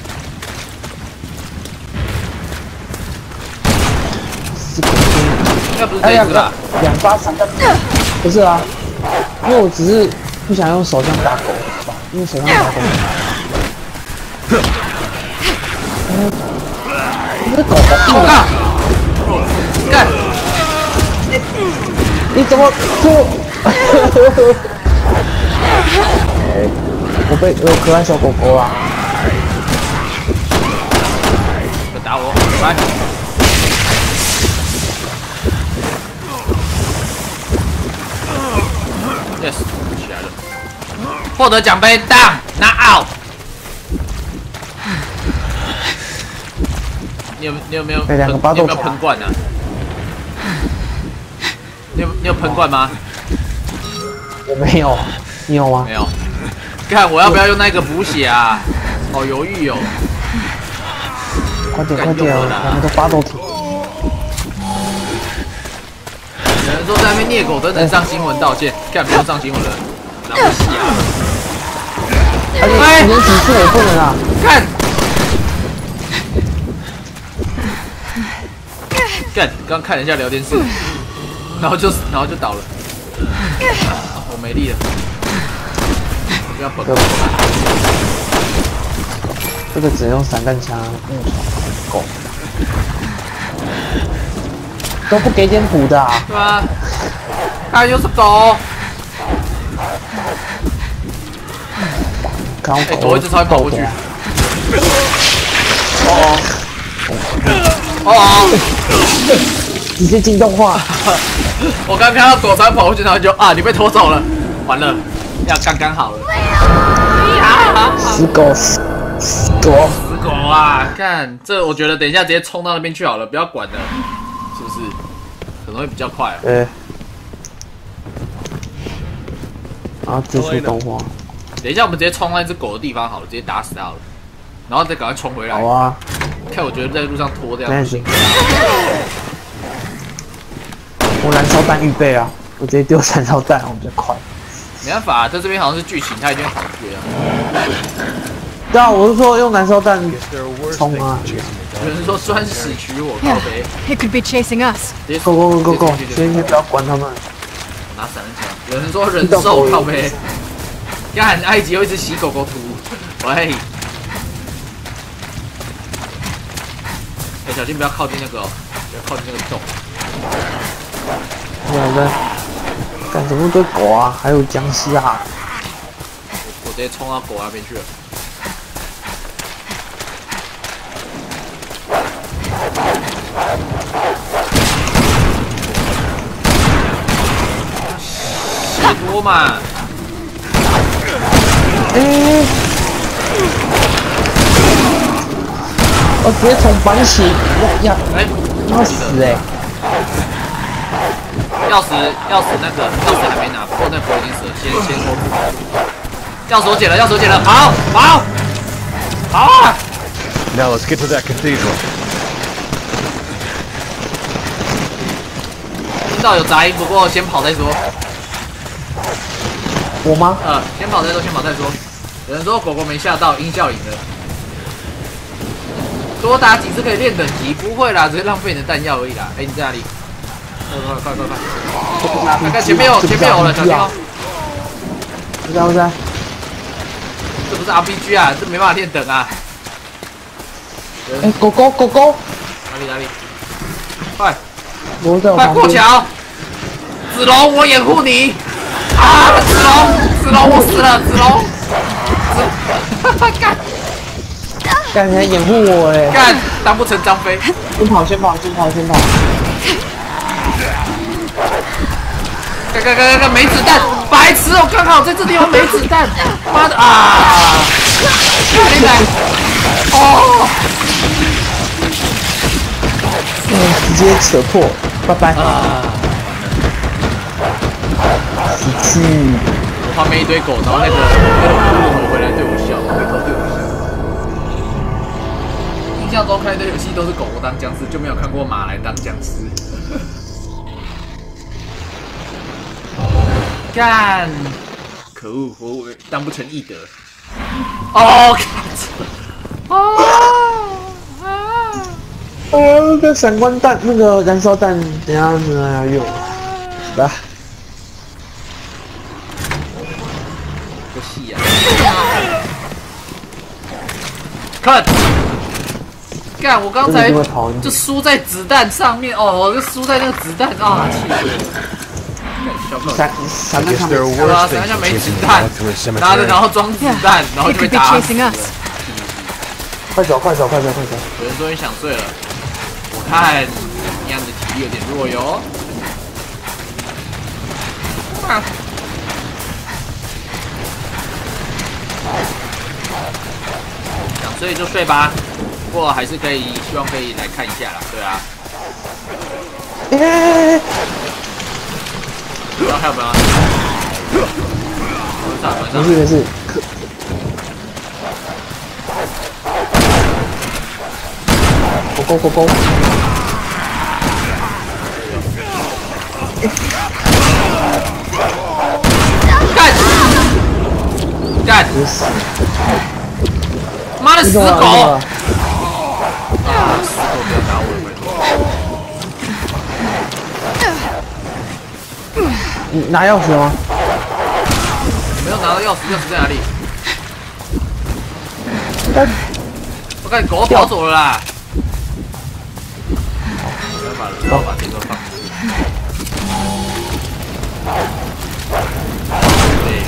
应该不是这一只吧？ 两发三弹。不是啊，因为我只是不想用手枪打狗，因为手枪打狗。这狗狗硬啊！ 干！ 你怎么做？我被我可爱小狗狗啦！ 别打我，来！ Yes， 起来了，获得奖杯 ，down， 拿 out。你有你有没有喷？你有没有喷罐啊？你有你有喷罐吗？ 我没有，你有吗？ 没有。看我要不要用那个补血啊？好犹豫哦。 快点快点，我们都发抖体。 有人说在那边虐狗的能上新闻道歉，看不用上新闻了，拿不起啊！ 哎，你能几次我不能啊？ 看，干，刚看人家聊天室，然后就然后就倒了，我没力了，不要本。 这个只能用散弹枪木床狗。 都不给点补的啊！ 对啊，看又是狗。 看我狗， 狗一直朝你跑过去。哦哦哦！ 直接进动画。 我刚看到狗朝你跑过去，然后就啊，你被拖走了，完了。 要刚刚好了。 死狗，死死狗， 死狗啊！看这，我觉得等一下直接冲到那边去好了，不要管了，是不是？可能会比较快、啊。 对。然后结束动画。 等一下，我们直接冲到那只狗的地方好了，直接打死它好了，然后再赶快冲回来。 好啊。 看，我觉得在路上拖这样不行。 我燃烧弹预备啊！我直接丢燃烧弹，我比较快。 没办法，在这边好像是剧情，它一定会好一点。 对啊，我是说用燃烧弹冲啊！ 有人说专使取我靠北。 It could be chasing us. Go go go go go！先先不要管他们。 拿散弹枪。有人说人兽靠北。看埃及又一直洗狗狗图。喂。哎、欸，小心不要靠近那个、哦，不要靠近那个洞。 对对。干什么堆狗啊？还有僵尸啊！ 我直接冲到狗那边去了。十多嘛！ 哎、欸！我直接从反血呀呀！ 哎， 要死哎、欸！ 钥匙，钥匙那个钥匙还没拿，不过那狗已经死了，先先收住。钥匙我捡了，钥匙我捡了，跑跑跑啊 Now let's get to that cathedral. 听到有杂音，不过先跑再说。 我吗？ 呃，先跑再说，先跑再说。有人说狗狗没吓到，音效赢了。多打几次可以练等级，不会啦，只是浪费你的弹药而已啦。哎、欸，你在哪里？快快快快快！看看前面有，前面有了，小心哦！ 不在不在， 这不是 R P G 啊，这没办法练等啊！ 哎，狗狗狗狗， 哪里哪里？快！ 我在我快过桥！子龙，我掩护你！啊，子龙，子龙，我死了，子龙！子，干！ 干，你还掩护我哎！ 干，当不成张飞。 先跑，先跑，先跑，先跑！ 干干干干干，没子弹！白痴哦，刚好在这地方没子弹！妈的啊！进来！哦！ 嗯，直接扯破，拜拜！ 啊！ 死去！ 我旁边一堆狗，然后那个那个骷髅回来对我笑，回头对我笑。印象中看的游戏都是狗狗当僵尸，就没有看过马来当僵尸。干！可恶，我当不成义德。哦，哦啊！ 呃，那个闪光弹，那个燃烧弹，等一下呢要用。来， 个戏啊！看，干！我刚才就输在子弹上面哦，我就输在那个子弹啊！气死！ 闪闪弹上面， 对啊，闪弹上没子弹，拿着然后装子弹，然后就被打死了。 快走，快走，快走，快走！ 有人终于想睡了，我看你样的体力有点弱哟。啊！想睡就睡吧，不过还是可以，希望可以来看一下啦，对啊。 哎！ 不知道还有没有？ 没事没事。狗狗狗狗。 干！干！妈的死狗！啊！死狗不要打我！ 你拿钥匙吗？ 没有拿到钥匙，钥匙在哪里？我看狗跑走了啦！我要把我要把这个放进去。对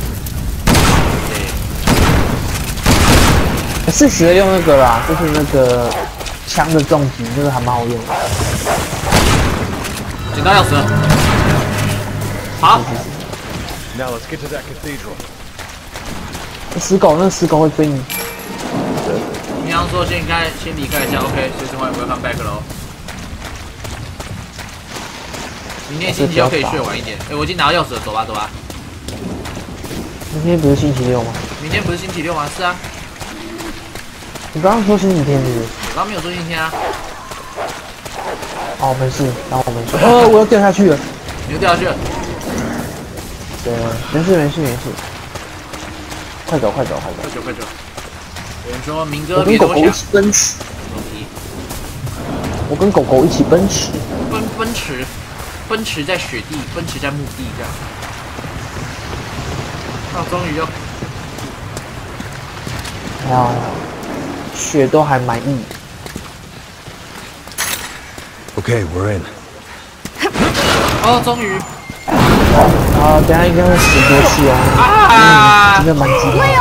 对。适时的用那个啦，就是那个枪的重击，那个还蛮好用的。 捡到钥匙了。好， Now let's get to that cathedral. 死狗，那死狗会追你。 你刚说先开，先离开一下 ，OK， 随时欢迎 welcome back 喽。明天星期六可以睡晚一点。哎，我已经拿到钥匙了，走吧，走吧。 明天不是星期六吗？ 明天不是星期六吗？是啊。 你刚刚说星期天是不是？ 我刚没有说星期天啊。 哦，没事，然后我没事。呃，我要掉下去了。 你又掉下去了。 对，没事没事没事。快走快走快走！ 快走快走！有人说明哥我跟狗狗一起奔驰。我跟狗狗一起奔驰。 奔奔驰，奔驰在雪地，奔驰在墓地这样。啊，终于要。 啊，雪都还满意。 Okay, we're in. 哦，终于。 啊，等下应该会死多次哦。啊！真的蛮激烈。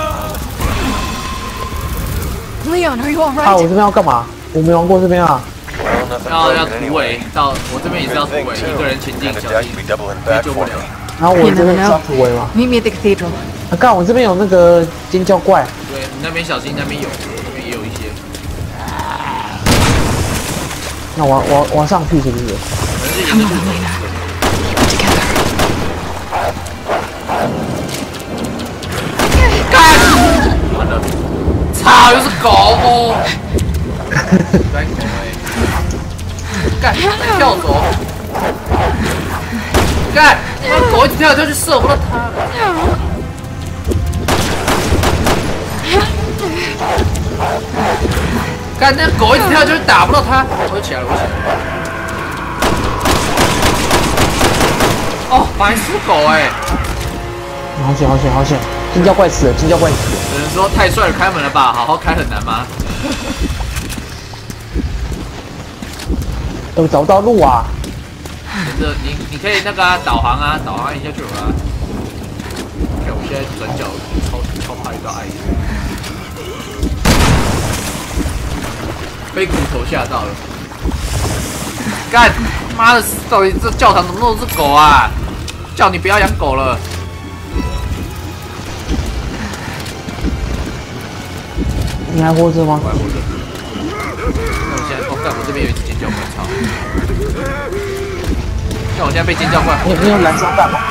Leon, are you all right? 啊，我这边要干嘛？我没玩过这边啊。 要要突围，到我这边也是要突围，一个人前进，小心，别救不了。 然后我这边是要突围吗 Meet me at the cathedral. 啊，干，我这边有那个尖叫怪。 对你那边小心，那边有，那边也有一些。 那我我我上去是不是？ 可能是沿着路走。干！完了，操，又是狗哦！干狗哎！干，再跳走！干，那狗一直跳来跳去，射不到它。干，那狗一直跳就是打不到它，我就起来了，我起来了。哦，白痴狗哎！ 好险好险好险！金叫怪死了，金叫怪死了。 有人说太帅了，开门了吧？好好开很难吗？ 我找不到路啊！ 这你你可以那个啊，导航啊，导航按一下就有了。看我现在转角超超怕遇到爱人，被骨头吓到了。干妈的，到底这教堂怎么都是狗啊？叫你不要养狗了。 你还活着吗？ 我还活着。那我现在，哦，干，我这边有一只尖叫怪，操！看我现在被尖叫怪， 你你有燃烧弹吗？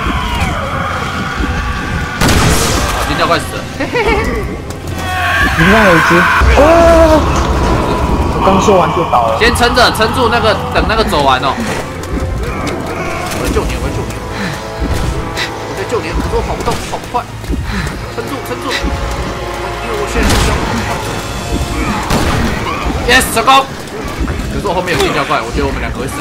好，尖叫怪死了。 你那有一只，哦！我刚说完就倒了。 先撑着，撑住那个，等那个走完哦。我在救你，我在救你，我在救你，可是我跑不动，跑不快。撑住，撑住！因为我现在是这样。Yes， 成功！可是我后面有尖叫怪，我觉得我们两个会死。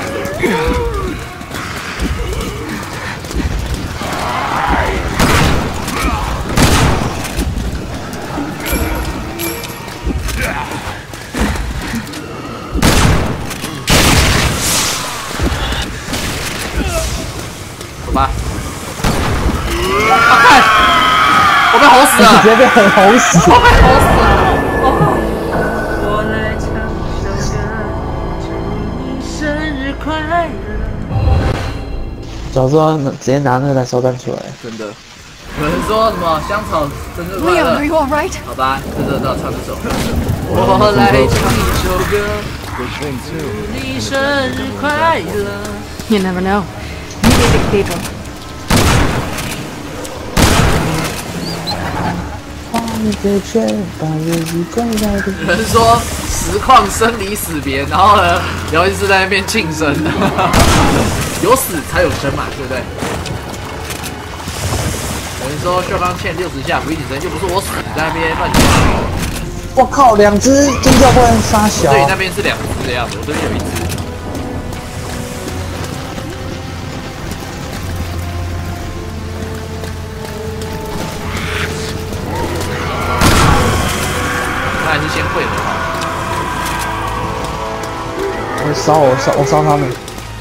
走吧。啊！看，我被吼死了！ 直接被很吼死！ 我被吼死了！ 早知道直接拿那个燃烧弹出来。 真的，有人说什么香草生日快 Leon, 乐 are you all right? 好吧，这这这唱这首。我来唱一首歌，祝你生日快乐。 You never know. Meet me at the cathedral. 有人说实况生离死别，然后呢，聊天室在那边庆生，有死才有生嘛，对不对？有人说秀刚欠六十下不一起生，又不是我死在那边乱讲。 我靠，两只尖叫怪杀小。 对，那边是两只的样子，我这边有一只。那还是先汇合好。 我烧我烧我烧他们。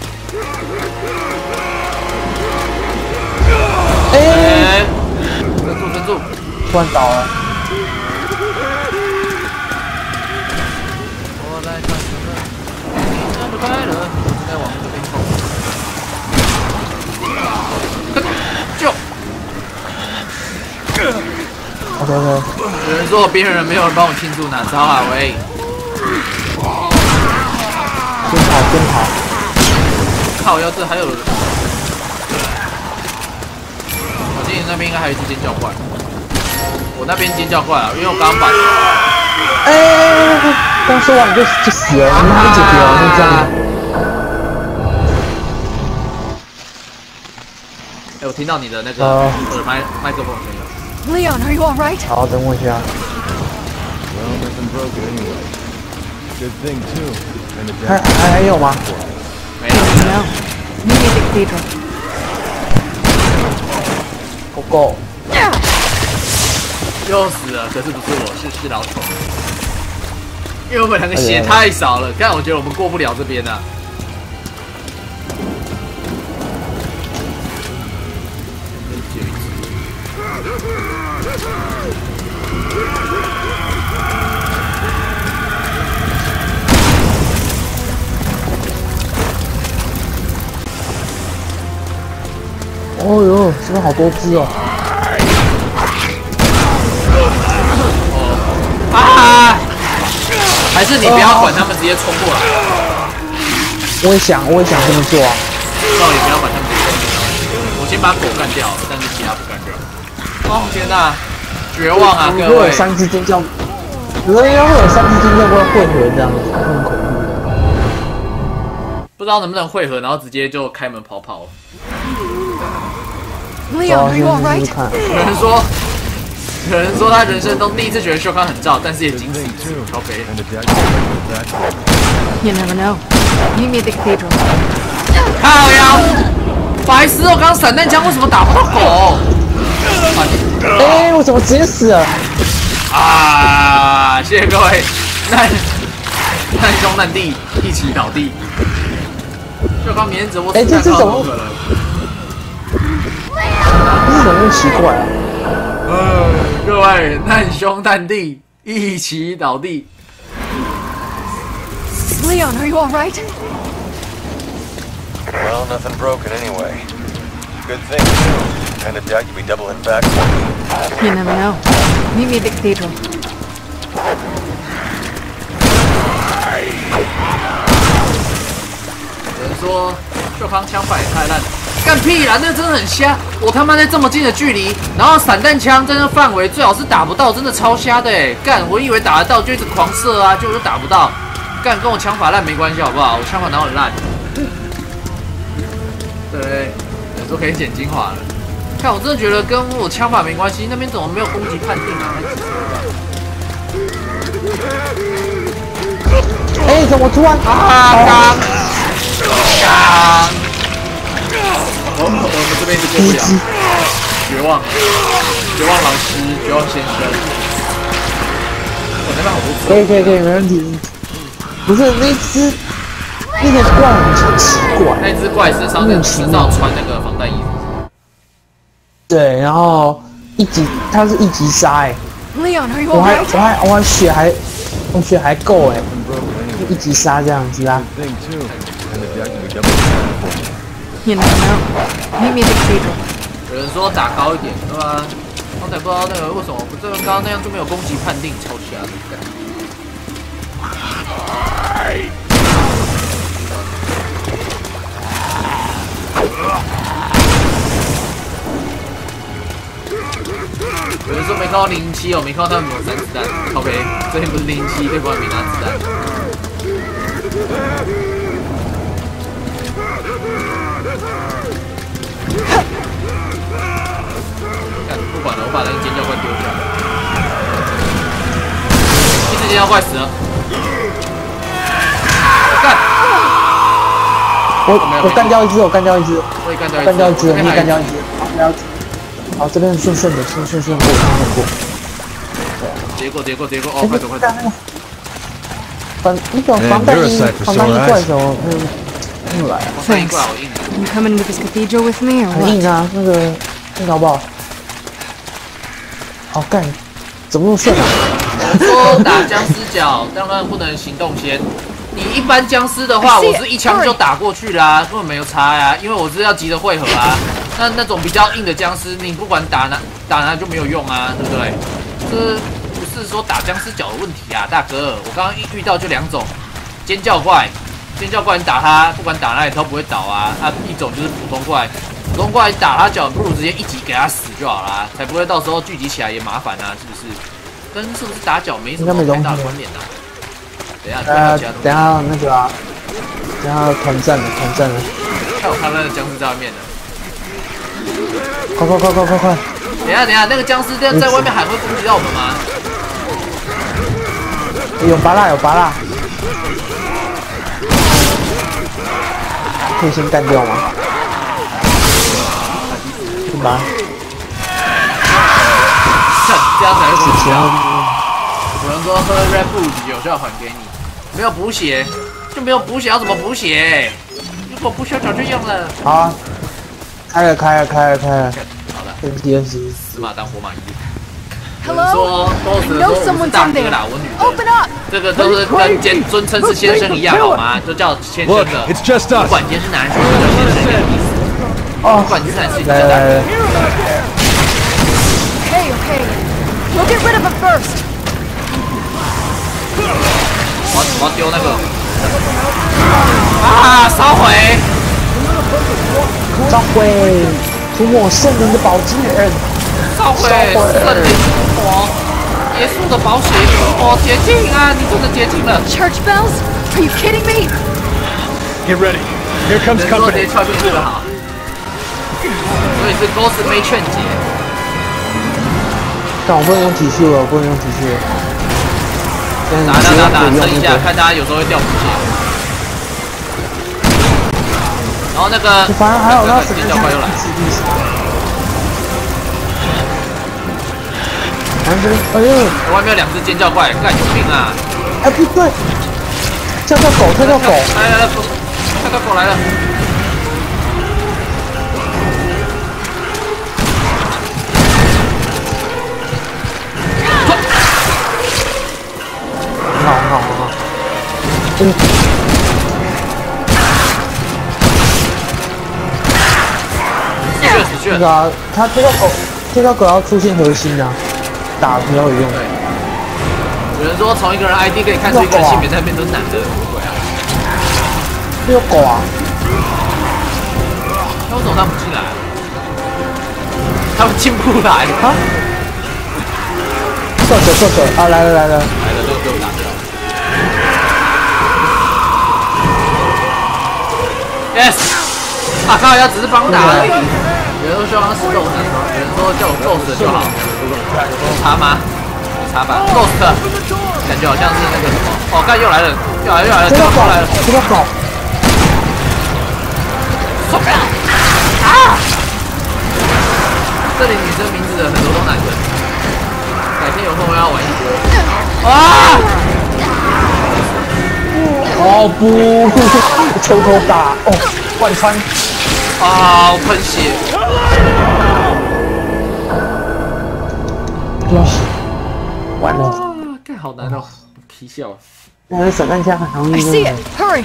哎！ 撑住撑住！ 突然倒了。 我来唱什么？生日快乐！再往这边冲。救！ OK OK。 有人说我边缘人没有人帮我庆祝哪招啊？喂！ 边跑边跑。 靠！要是还有人，我记得那边应该还有一只尖叫怪。我那边尖叫怪啊，因为我刚刚把…… 哎，刚说完就就死了，你还没解决哦，就这样。 哎，我听到你的那个耳麦麦克风声音。 Leon, are you all right? 好，等我一下。 Well, nothing broken anyway. Good thing too. 还还还有吗？ 没有。 No. Meet me at the cathedral. 不够。 又死了，可是不是我，是是老丑。因为我们两个血太少了，但我觉得我们过不了这边啊。 哦呦，这边好多只哦！ 啊！还是你不要管他们，直接冲过来。 我也想，我也想这么做啊。 到底不要管他们，直接冲过来。我先把狗干掉，但是其他不干掉。哦天哪，绝望啊各位！ 会有三只尖叫，有的应该会有三只尖叫怪汇合这样子，会很恐怖。 不知道能不能汇合，然后直接就开门跑跑。 Leon, are you all right? 有人说，有人说他人生中第一次觉得秀康很燥，但是也仅此一次。靠北。 You never know. Meet me at the cathedral. 靠腰，白痴！我刚刚散弹枪为什么打不到狗？ 哎，我怎么直接死了？ 啊！谢谢各位，难难兄难弟一起倒地。秀康明天直播哎，这这怎么？ 这是怎么那么奇怪啊？ 呃，各位难兄难弟一起倒地。 Leon, are you all right? Well, nothing broken anyway. Good thing too. Kinda doubt you'd be doubling back for me. You never know. Meet me at the cathedral. 有人说秀康枪法也太烂了。 干屁啦！那真的很瞎！我他妈在这么近的距离，然后散弹枪在那范围最好是打不到，真的超瞎的哎！干，我以为打得到就一直狂射啊，结果就打不到。干，跟我枪法烂没关系好不好？我枪法哪有很烂？对，有时候可以剪精华了。看，我真的觉得跟我枪法没关系，那边怎么没有攻击判定啊？ 哎，怎么突然啊？刚刚。 我我们这边是过不了，绝望，绝望老师，绝望先生。我那边好多只。 可以可以可以，没问题。不是那只那个怪很奇怪， 那只怪身上身上穿那个防弹衣服。对， 然后一级它是一级杀哎。 Leon, are you 我 all 还 right? 我还我还血还我血还够哎，一级杀这样子啊。 You never know. Meet me at the cathedral. 有人说打高一点，对吧？好歹不知道那个为什么不这个刚刚那样就没有攻击判定，超瞎的。有人说没看到零零七哦，没看到他们有散子弹。OK， 这边不是零零七，对方也没拿子弹。 干，不管了，我把那个尖叫怪丢掉。一只尖叫怪死了。干！ 我我干掉一只，我干掉一只， 我也干掉一只， 干掉一只，你也干掉一只，好，干掉一只。好，这边顺顺的，顺顺顺过，顺顺过。 结果结果结果，哦，快走快走！ 防那个防弹衣，防弹衣怪的时候，嗯，没有来啊。 防弹衣怪好硬。 You coming to this cathedral with me or 很 what? 硬啊，那个那个好不好？好干，怎么那么顺啊？ 说打僵尸角当然不能行动先。你一般僵尸的话，我是一枪就打过去啦，根本没有差呀，因为我是要急着汇合啊。 那那种比较硬的僵尸，你不管打哪打哪就没有用啊，对不对？这不是说打僵尸脚的问题啊，大哥。我刚刚一遇到就两种，尖叫怪，尖叫怪你打它，不管打哪里都不会倒啊。啊，一种就是普通怪，普通怪打它脚，不如直接一击给它死就好啦，才不会到时候聚集起来也麻烦啊，是不是？跟是不是打脚没什么太大的关联啊。等一下， 呃，等一下那个啊，等一下团战了，团战了。 看我看那个僵尸在外面的。 快快快快快快！ 等一下等一下，那个僵尸在在外面喊会攻击到我们吗？ 有拔蜡有拔蜡，可以先干掉吗？干嘛？ 这样才会补血。有人说喝 Red Bull 有效还给你，没有补血就没有补血，要怎么补血？如果不需要早就用了。 好啊，开了开了开了开了。 好的。 跟第二十。 死马当活马医。 Hello? 说 boss 说我是大哥啦，我女的。这个都是跟尊尊称是先生一样好吗？都叫先生的。不管今天是男生，都叫先生的意思。哦，不管你是男是女的。 来来来。 Okay, okay. We'll get rid of it first. 我我要丢那个。啊！烧毁！ 烧毁！涂抹圣灵的宝剑！ 烧毁！圣灵火！耶稣的宝血！哦，洁净啊！你真的洁净了 ！Church bells? Are you kidding me? Get ready. Here comes company. 直接跳进去了好。所以是 Ghost 没劝解。 但我不能用体恤了，我不能用体恤。 打打打打，撑一下，看他有时候会掉补血。然后那个， 反正还有那个尖叫怪又来。 反正哎呦， 外面有两只尖叫怪，干有病啊！ 哎不对，跳跳狗，跳跳狗， 来来来，跳跳狗来了。 好好好，嗯， 那个啊，他这个狗，这个狗要出现核心啊，打比较有用。 有人说从一个人 I D 可以看出一个人性别在那边都是男的，什么鬼啊？ 这个狗啊， 那为什么他们不进来？他们进不来啊？ 射手射手啊，来了来了，来了都给我打掉。 Yes， 啊靠！要只是帮打而已。有人说希望是 Ghost， 有人说叫我 Ghost 就好。有查吗？有查吧 ，Ghost， 感觉好像是那个什么。哦，看又来了，又来了又来了，这个狗来了， 这个狗。 啊！这里女生名字的很多都男的。改天有空我要玩一波。啊！ 哦不，抽头打哦，贯穿啊，喷血！ 哇，完了， 干好难哦，皮笑。 那个散弹枪很容易。 I see it. Hurry.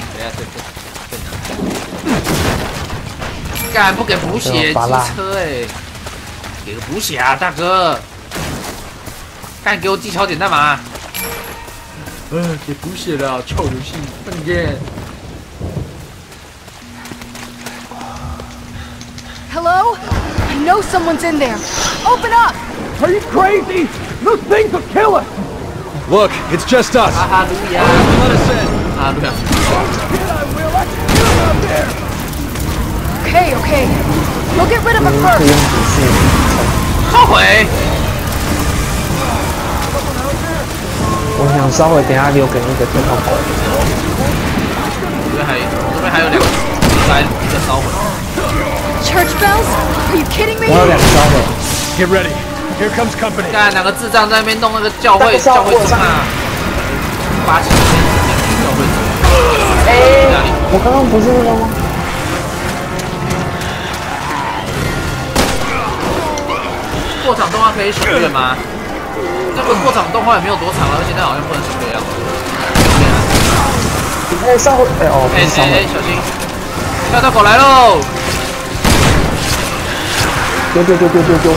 干不给补血，机车哎，给个补血啊，大哥！干给我技巧点干嘛？ 呃，给补血了，臭游戏，笨贱。 Hello? I know someone's in there. Open up! Are you crazy? Those things will kill us! Look, it's just us. 哈哈，路亚， Let us in. 啊，路亚。 Okay, okay. We'll get rid of it first. 烧毁。 我想稍微等下留给那个天空狗。 这边还这边还有两个，来一个烧毁。 Church bells? Are you kidding me? 我有两个烧毁。 Get ready. Here comes company. 看两个智障在那边弄那个教会教会钟啊，八七教会钟。 哎，我刚刚不是那个吗？ 过场动画可以省略吗？ 这个过场动画也没有多长了，而且那好像不能省略样子。 哎，烧毁！哎哦， 哎哎哎，小心！跳跳狗来喽！ 丢丢丢丢丢丢。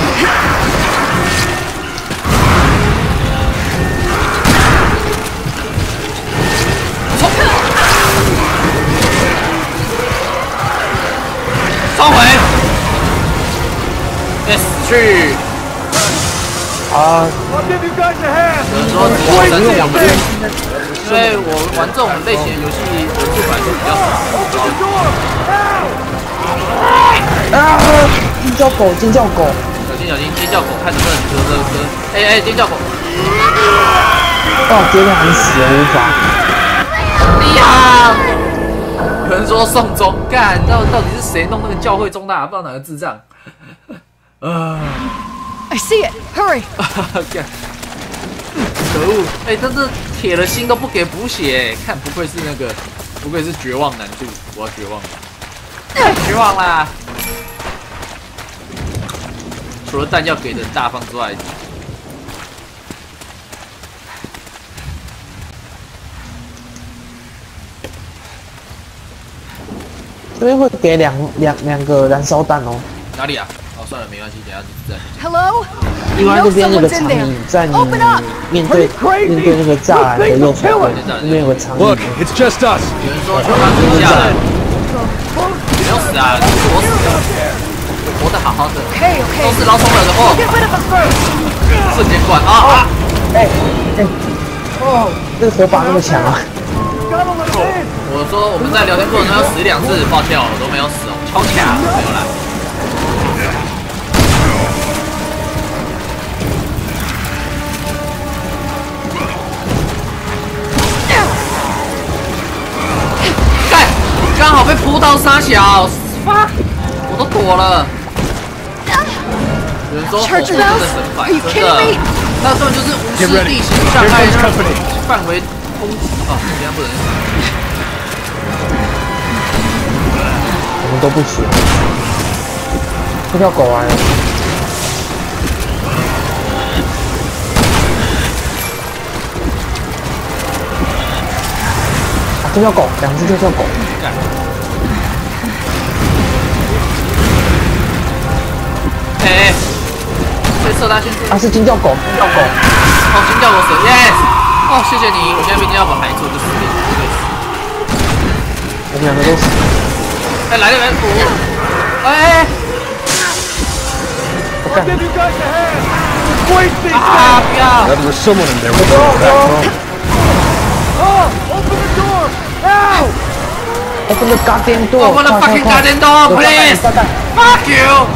冲回！别死去！ 啊！ 有人说只玩三 C 游戏，因为我玩这种类型的游戏人数本来就比较少。 啊！尖叫狗，尖叫狗！ 小心小心，尖叫狗看着这这这这，哎哎，尖叫狗！ 哦，绝对很死无法。 厉害！有人说送终，干，到到底是谁弄那个教会中大？不知道哪个智障。啊 I see it. Hurry. 干，可恶！哎，但是铁了心都不给补血，看不愧是那个，不愧是绝望难度，我要绝望了，绝望啦！除了弹药给的很大方之外， 这边会给两两两个燃烧弹哦。 哪里啊？哦，算了，没关系，等一下再。 Hello? 另外那边那个长椅，在你面对面对那个栅栏的右手边，那边有个长椅。 Look, it's just us. 有人说全班停下来，没有死啊，是我死的，活得好好的， Okay, okay. 都是老鼠惹的祸。 Get rid of him first. 瞬间灌啊啊！ 哎哎，哦，这个火把那么强啊！ 我说我们在聊天过程中要死两次，抱歉哦，我都没有死哦，超强，没有啦。干，刚好被扑到杀小，发，我都躲了。有人说火真的神反，真的，那根本就是无视地形障碍范围攻啊！现在不能。 我们都不行。这条狗来了。啊，这条狗，两只这条狗。 哎，先射他，先射。 啊，是金叫狗，金叫狗。 哦，金叫狗死 ，yes。哦，谢谢你，我现在被金叫狗喊一次我就死定了，对死。 我们两个都死。 哎，来了来了！哎！ 我干！ 啊！不要！ There was someone in there. Oh, open the door! Now! Open the goddamn door! Open the fucking goddamn door, please! Fuck you!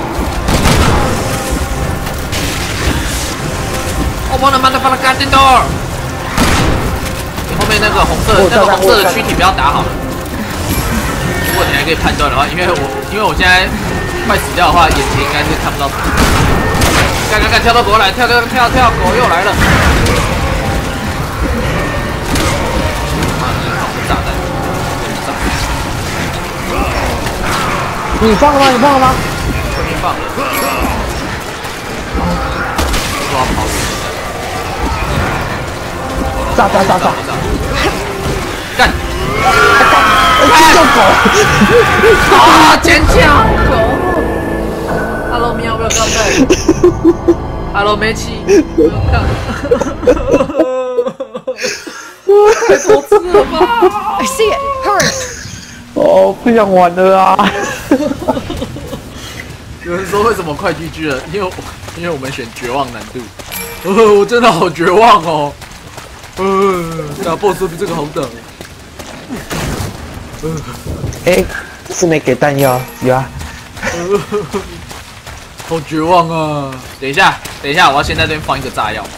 Open the motherfucking goddamn door! 你后面那个红色那个红色的躯体不要打好了。 如果你还可以判断的话，因为我因为我现在快死掉的话，眼睛应该是看不到什么。干干干，跳到狗来，跳跳跳跳，狗又来了。啊，你放个炸弹， 你放了吗？你放了吗？ 我已经放了。我要跑。 炸炸炸炸！ 干！ 尖叫狗！ 啊！尖叫狗 ！Hello， 喵，Welcome back。Hello， 煤气，Welcome。太多次了吧 I see it. Hurry. 哦，不想玩了啊！ 有人说为什么快 G G 了？因为因为我们选绝望难度。呃，我真的好绝望哦。呃，打 BOSS 比这个好打。 哎、欸，是没给弹药，有啊。 好绝望啊！等一下，等一下，我要先在这边放一个炸药。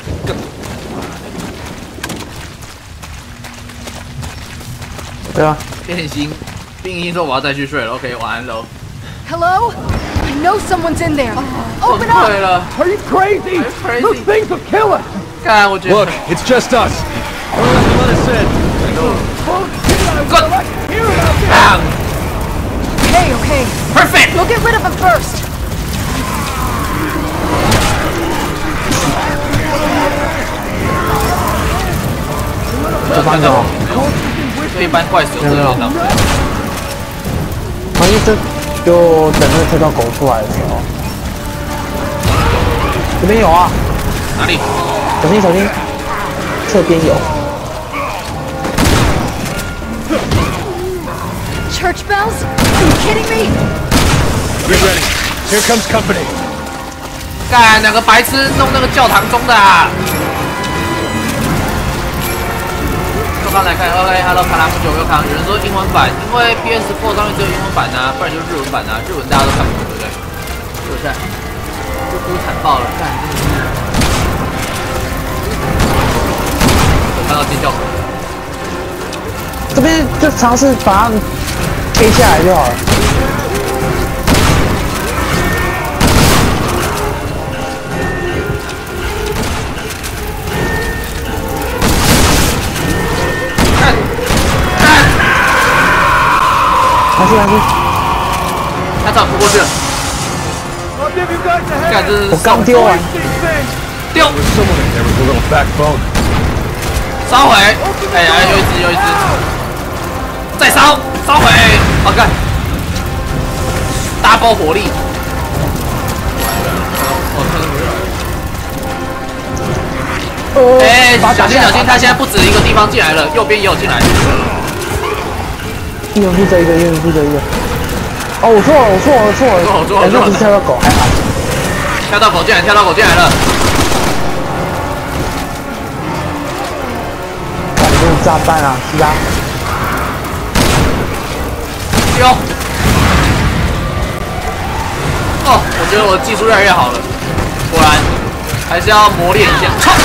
对啊。 变形，变形说我要再去睡了。OK， 晚安喽。 Hello? I know someone's in there. 崩 Open 溃 up. 了。 Are you crazy? Those things will kill us. 看，我觉得。 Look, it's just us. Let us in. Good. Bam. Okay, okay. Perfect. We'll get rid of him first. 这帮的哦。 这一般怪死有这个档。 万一这就等那个这条狗出来的时候。 这边有啊， 哪里？ 小心小心，侧边有。 Church bells? Are you kidding me? Get ready. Here comes company. 干两个白痴弄那个教堂中的啊！就刚才看 ，OK，Hello， 卡拉姆九又看，有人说英文版，因为 P S 四 上面只有英文版啊，不然就是日文版啊，日文大家都看不懂，对不对？是不是？这哭惨爆了，干！我看到尖叫声。 这边就尝试把它 K 下来就好了。 看，看， 拿去拿去， 他早扑过去了。干，这是我刚丢完， 丢， Someone in there with a little backbone. 烧毁！哎呀，又一只，又一只。 再烧，烧毁！好看，大爆火力！哦，哎，小心小心，他现在不止一个地方进来了，右边也有进来。 一人负责一个，一人负责一个。哦，我错了，我错了，我错了， 我错了，我错了， 不是跳到狗，还好。 跳到狗进来，跳到狗进来了。 感觉炸弹啊，是吧？ 丢！哦，我觉得我的技术越来越好了，果然还是要磨练一下。操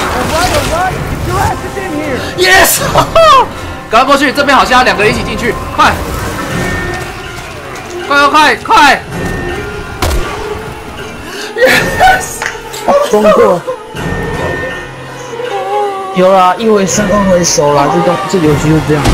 ！Yes！ 赶快过去，这边好像要两个人一起进去，快！快快快快 ！Yes！ 中过。有啦，一回生二回熟啦，这种这游戏就这样。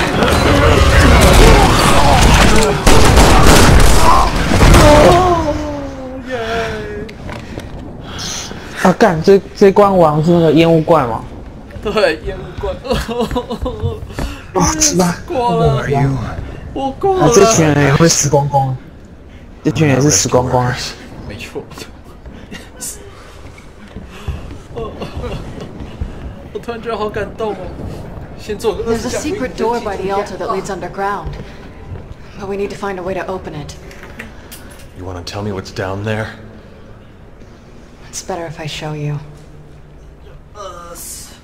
啊干！这这关王是那个烟雾怪吗？ 对，烟雾怪。 哦，是吧？ 过了，我过了。 啊，这群人也会死光光，这群人也是死光光。 没错。我突然觉得好感动哦。先做个。 There's a secret door by the altar that leads underground, but we need to find a way to open it. You want to tell me what's down there? It's better if I show you. 呃，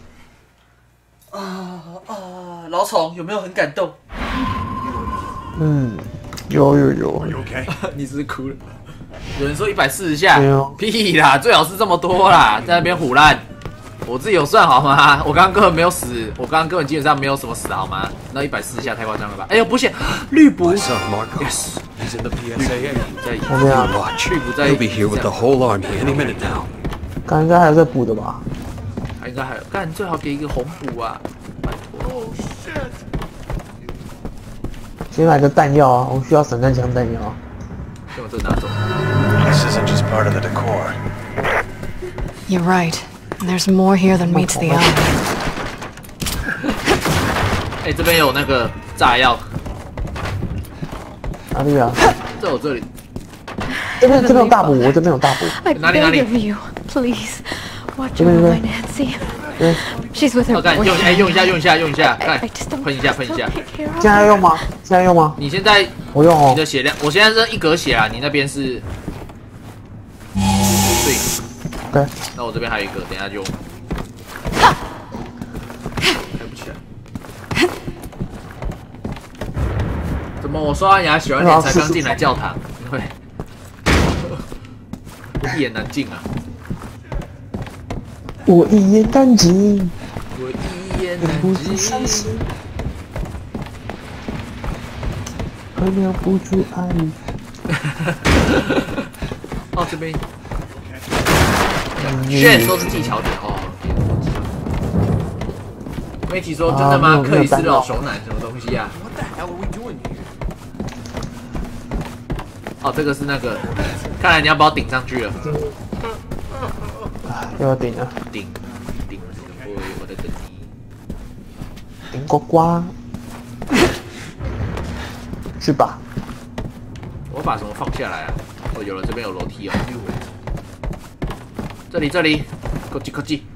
啊啊，老宠有没有很感动？ 嗯，有有有。 You okay? 你是不是哭了？有人说一百四十下， 没有屁啦，最好是这么多啦，在那边唬烂。我自己有算好吗？我刚刚根本没有死，我刚刚根本基本上没有什么死好吗？那一百四十下太夸张了吧？哎呦，不行，绿捕 My son Marco. Yes. He's in the P S A A. 在 You watch. 绿捕在 He'll be here with the whole army any minute now. 刚应该还有在补的吧？ 他应该还有，干最好给一个红补啊！拜托。 先买个弹药啊，我需要散弹枪弹药。 先把这个拿走。 This isn't just part of the decor. You're right. There's more here than meets the eye. 哎，这边有那个炸药， 哪里啊？ 在我这里。 这边这边有大补，我这边有大补。 I 哪里哪里 beg of you, please. Watch 这边 over 这 my 边。 Nancy. 对， She's with her 哦，干用哎 boyfriend. 用一下用一下用一下， I, 看 I just don't 喷一下喷一下。 take care of 现在要用吗？现在用吗？ 你现在我用哦你的。血量，我现在是一格血啊，你那边是，对， 对， 那我这边还有一个，等一下就开不起来。怎么我刷完牙洗完脸才刚进来教堂？对，一言难尽啊！ 我一言难尽， 我一言不难知伤尽。 心，可了不出爱。 哦，这边，炫都是技巧点哦。媒体说真的吗？克里斯老熊男什么东西啊？ What the hell are we doing here? 哦，这个是那个，看来你要把我顶上去了。 啊，又要顶了， 顶顶我我的等级。 顶呱呱，是吧？ 我把什么放下来啊？哦，有了，这边有楼梯哦。 这里这里，科技科技。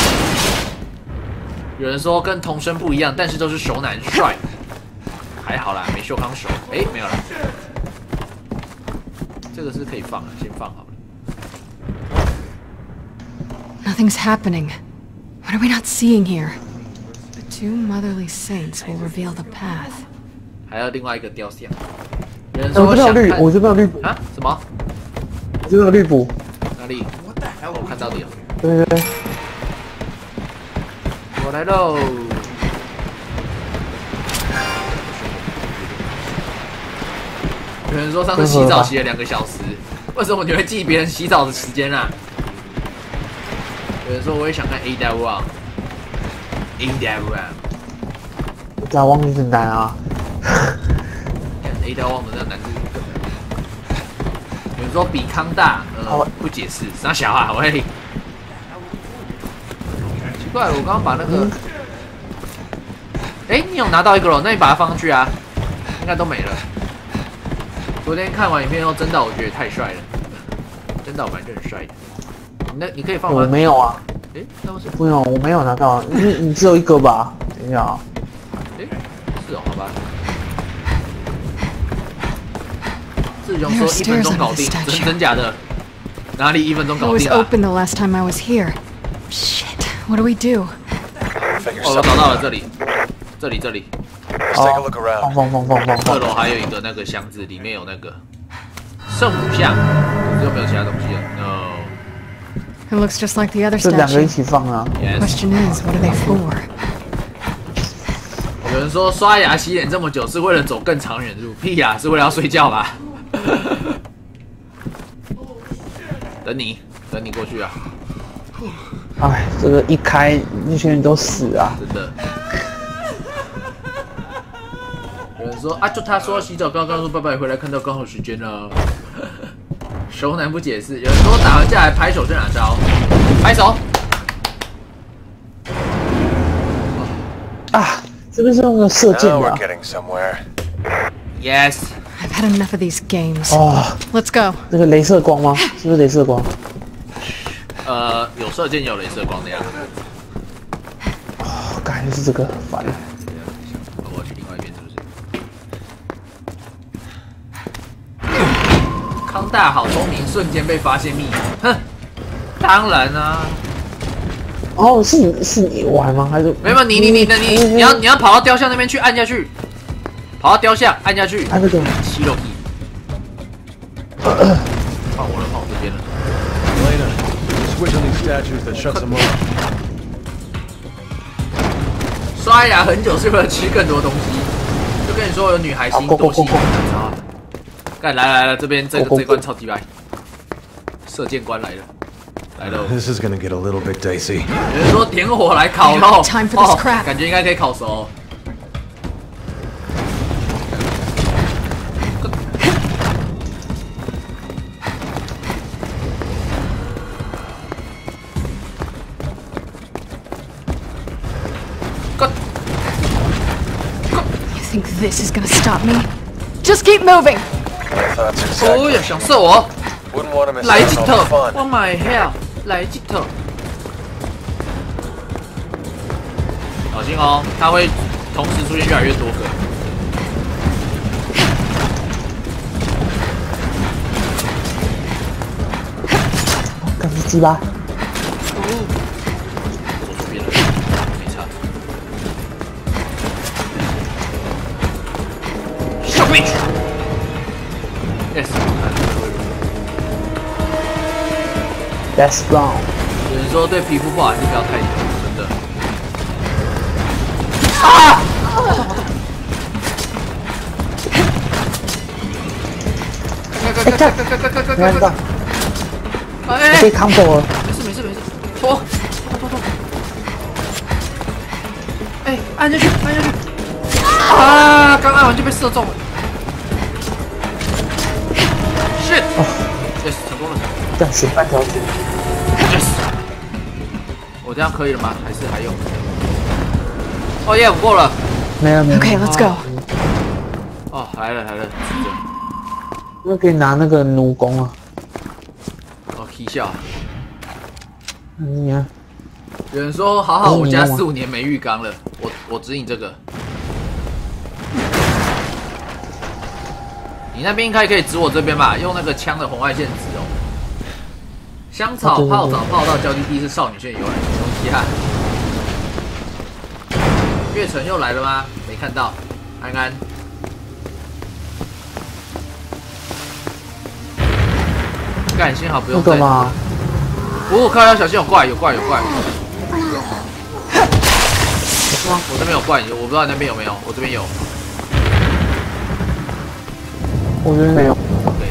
有人说跟童声不一样，但是都是熟男帅。还好啦，没秀康手。哎，没有了。这个是可以放的，先放好了。 Nothing's happening. What are we not seeing here? The two motherly saints will reveal the path. 还有另外一个雕像。有人我说想这边有绿， 看我这边有绿补啊？什么？ 我这边有绿补。 哪里？我看到你了。 对对对。 我来喽！有人说上次洗澡洗了两个小时，为什么你会记别人洗澡的时间啊？有人说我也想看 A W One，A W One， A W One 很难啊。 A W One 的那个难度更难。有人说比康大，呃，不解释，傻小啊，喂！奇怪，我刚刚把那个，哎、嗯，你有拿到一个了，那你把它放上去啊，应该都没了。昨天看完影片后，真岛我觉得太帅了，真岛本来就很帅的。你那你可以放吗？ 我没有啊。 哎，那为什么？ 不用，我没有拿到，你你只有一个吧？等一下啊。 哎，是哦，好吧。志雄说一分钟搞定，真真假的？哪里一分钟搞定啊 It was open the last time I was here. Shit, what do we do? 哦，我找到了，这里，这里，这里。 哦，放放放放放。 二楼还有一个那个箱子，里面有那个圣母像，可是又没有其他东西了。No。 It looks just like the other 这两个一 statue. 起放啊。 Yes. Question is, what are they for? 有人说刷牙洗脸这么久是为了走更长远的路，屁呀、啊，是为了要睡觉吧？等你，等你过去啊！ 哎，这个一开，那群人都死啊！ 真的。有人说啊，就他说洗澡，刚刚说拜拜回来，看到刚好时间了。熟男不解释。有人说打完架来拍手是哪招？拍手。 啊，这边是用个射箭的、啊。 Yes. I've had enough of these games. 哦 Let's go. 这个镭射光吗？是不是镭射光？ 呃，有射箭，有镭射光的样子。 哦，感觉是这个，烦了。 我去另外一边是不是？康大好聪明，瞬间被发现秘密。哼，当然啊。 哦，是你是你玩吗？还是没有你你你你你你要你要跑到雕像那边去按下去，跑到雕像按下去。 按这个。 七楼一。换我了，换我这边了。 Elena, switch on these statues that shut them off. 刷牙很久是为了吃更多东西，就跟你说有女孩心多细腻。干来来来，这边这个这关超级白，射箭官来了。 This is gonna get a little bit dicey. 有人说点火来烤肉，哦，感觉应该可以烤熟。 You think this is gonna stop me? Just keep moving. 哦呀，想射我！来几头 ！Oh my hell！ 来几头！小心哦，它会同时出现越来越多个。 干是鸡巴！ 我左边了，没差。小bitch！ Yes。 That's wrong。 有人说对皮肤不好，还是不要太油，真的。啊！快快快快快快快快快快！哎， 被 combo 了。 没事没事没事，拖拖拖拖。哎，按下去按下去。啊！刚按完就被射中了。Shit！ Yes， 成功了。 这样选半条线。 Yes， 我这样可以了吗？还是还有？哦耶，我过了。 没有没有。 Okay, let's go. 哦，来了来了， 那可以拿那个弩弓啊。 哦，踢笑。 你啊， 有人说好好，我家四五年没浴缸了，我我指引这个。你那边应该可以指我这边吧？用那个枪的红外线指哦。香草泡澡泡到交替地是少女线由来，什么东西啊？月城又来了吗？没看到，安安。干，幸好不用干嘛？ 不过靠要小心有怪，有怪，有怪。我这边有怪，我不知道你那边有没有，我这边有。 我这边没有。 对。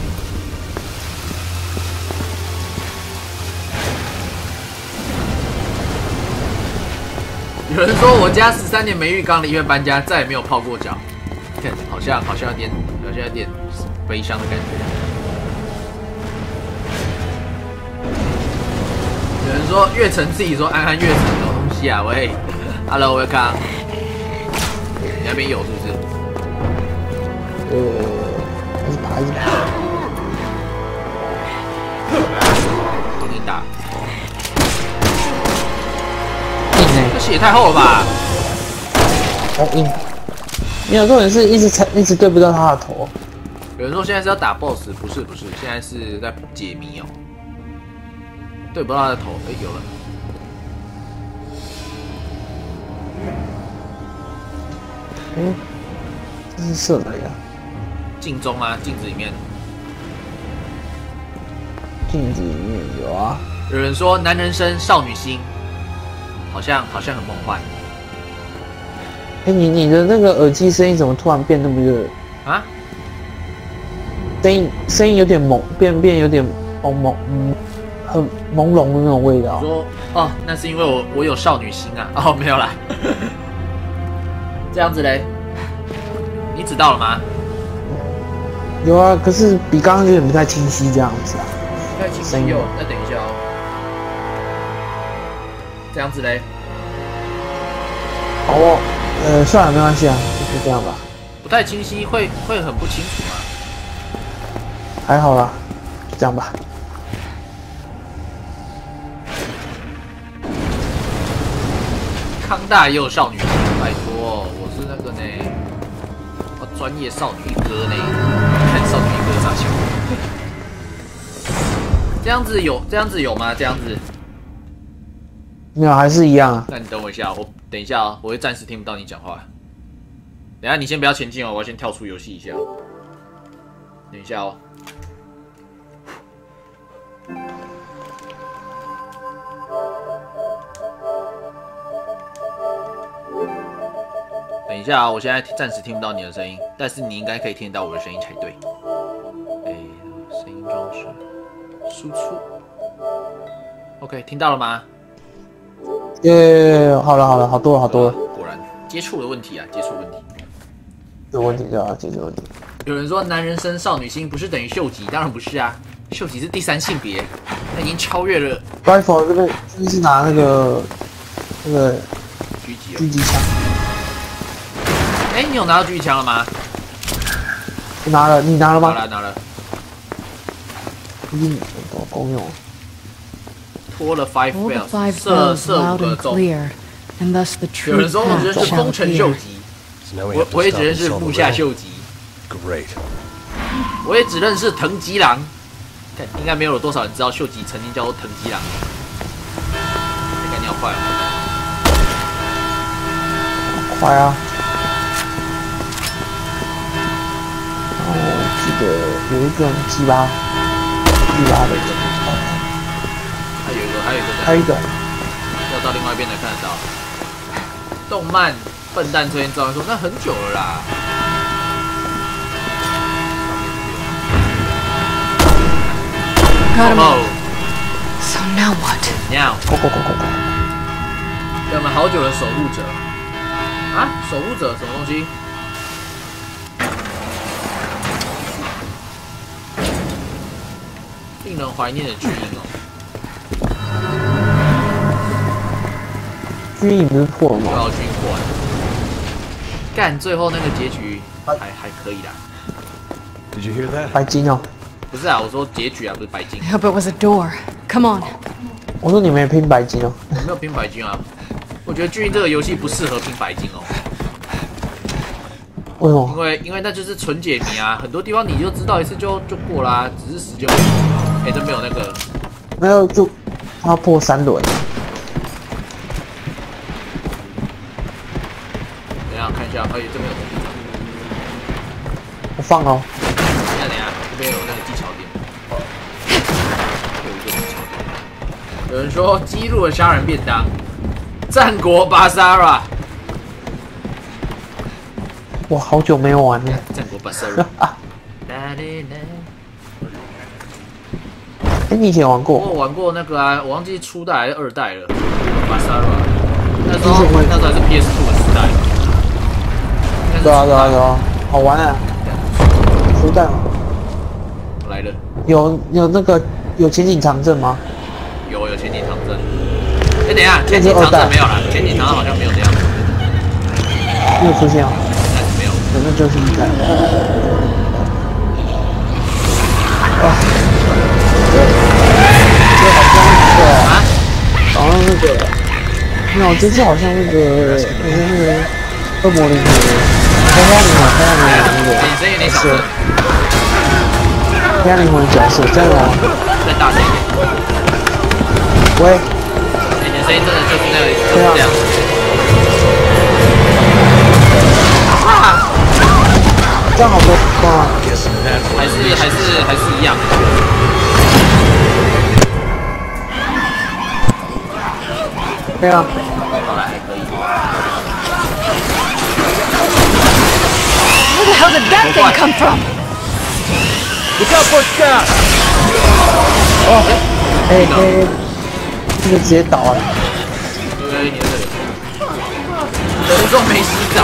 有人说我家十三年没浴缸了，因为搬家再也没有泡过脚。看，好像好像有点，好像有点悲伤的感觉。有人说月城自己说安安月城有东西啊，喂 ，Hello welcome， 你那边有是不是？ 呃，还是爬一爬。 给你打。 硬哎， 这血也太厚了吧！ 好硬。没有，重点是一直踩，一直对不到他的头。 有人说现在是要打 boss， 不是不是，现在是在解谜哦。对不到他的头，哎、欸，有了。 嗯，这是射哪呀？ 镜中啊，镜子里面。 镜子里面有啊。 有人说男人生少女心，好像好像很梦幻。 哎、欸，你你的那个耳机声音怎么突然变那么热？ 啊？ 声音声音有点懵，变变有点懵懵，嗯。很朦胧的那种味道。 说哦，那是因为我我有少女心啊。哦，没有啦。这样子嘞，你知道了吗？ 有啊，可是比刚刚有点不太清晰这样子啊。 不太清晰有，那等一下哦。这样子嘞。 好哦，呃，算了，没关系啊，就这样吧。 不太清晰，会会很不清楚吗？ 还好啦，就这样吧。 康大也有少女心，拜托，我是那个呢，我专业少女哥呢，看少女哥上球。这样子有，这样子有吗？这样子没有，还是一样啊。 那你等我一下，我等一下哦，我会暂时听不到你讲话。等一下你先不要前进哦，我要先跳出游戏一下。等一下哦。等一下啊，我现在暂时听不到你的声音，但是你应该可以听到我的声音才对。哎，声音装置输出 ，OK， 听到了吗？ 耶，好了好了，好多了好多了。 果然接触的问题啊，接触问题。 有问题就要解决问题。 有人说男人生少女心不是等于秀吉，当然不是啊，秀吉是第三性别，他已经超越了。 rifle 这边这边是拿那个那个狙击狙击枪。 哎、欸，你有拿到狙击枪了吗？ 我拿了，你拿了吗？ 拿了，拿了。 嗯，多够用。 拖了 five bells， 射射五个钟。有人说我认识丰臣秀吉，我我也只认识部下秀吉。 Great。 我也只认识藤吉郎，应该没有多少人知道秀吉曾经叫做藤吉郎。这个你好快哦！ 快啊！然后我记得有一个鸡巴，鸡巴的， 还有一个，还有一个， 还有一个， 要到另外一边才看得到。动漫笨蛋推荐照说那很久了啦。 Got him. So now what? Now. go go go go go. 我们好久的守护者啊，守护者什么东西？令人怀念的巨婴哦。 巨婴不是破了吗？ 对啊，巨婴破了。干，最后那个结局还还可以啦。 Did you hear that? 白金哦。 不是啊，我说结局啊，不是白金。 I hope it was a door. Come on. 我说你没拼白金哦。 我没有拼白金啊。我觉得巨婴这个游戏不适合拼白金哦。 为什么？ 因为因为那就是纯解谜啊，很多地方你就知道一次就就过啦，只是时间问题。哎、欸，这没有那个， 没有就他破三轮。 等一下看一下，哎、欸，这边有东西。 我放哦。 等一下等一下，这边有那个技巧点，有一个技巧点。有人说激怒了虾仁便当，战国巴萨拉。 我好久没有玩了。 战国巴萨拉。 哎，你以前玩过？ 我玩过那个啊，我忘记初代还是二代了。巴萨拉，那时候那时候还是 P S 二 的时代。 对啊对啊对啊，好玩啊！初代吗？ 我来了。 有有那个有前景长阵吗？ 有有前景长阵。哎，等一下，前景长阵没有了，前景长阵好像没有这样。 没有出现啊？ 没有， 那就是一代。啊，这这好像那个啊，好像那个，没有，这次好像那个那个那个恶魔灵魂，黑暗灵魂，黑暗灵魂那个， 你声音有点小声。 黑暗灵魂的角色在吗？ 再大声一点。 喂， 你的声音真的就是那个，就是这样。啊！ 这样好多哇！ 还是还是还是一样。 对啊。 好了，还可以。 Where the hell did that thing come from? Look out for Scott! 哦，哎哎，这个直接倒了。 对，你的这里。人说没洗澡。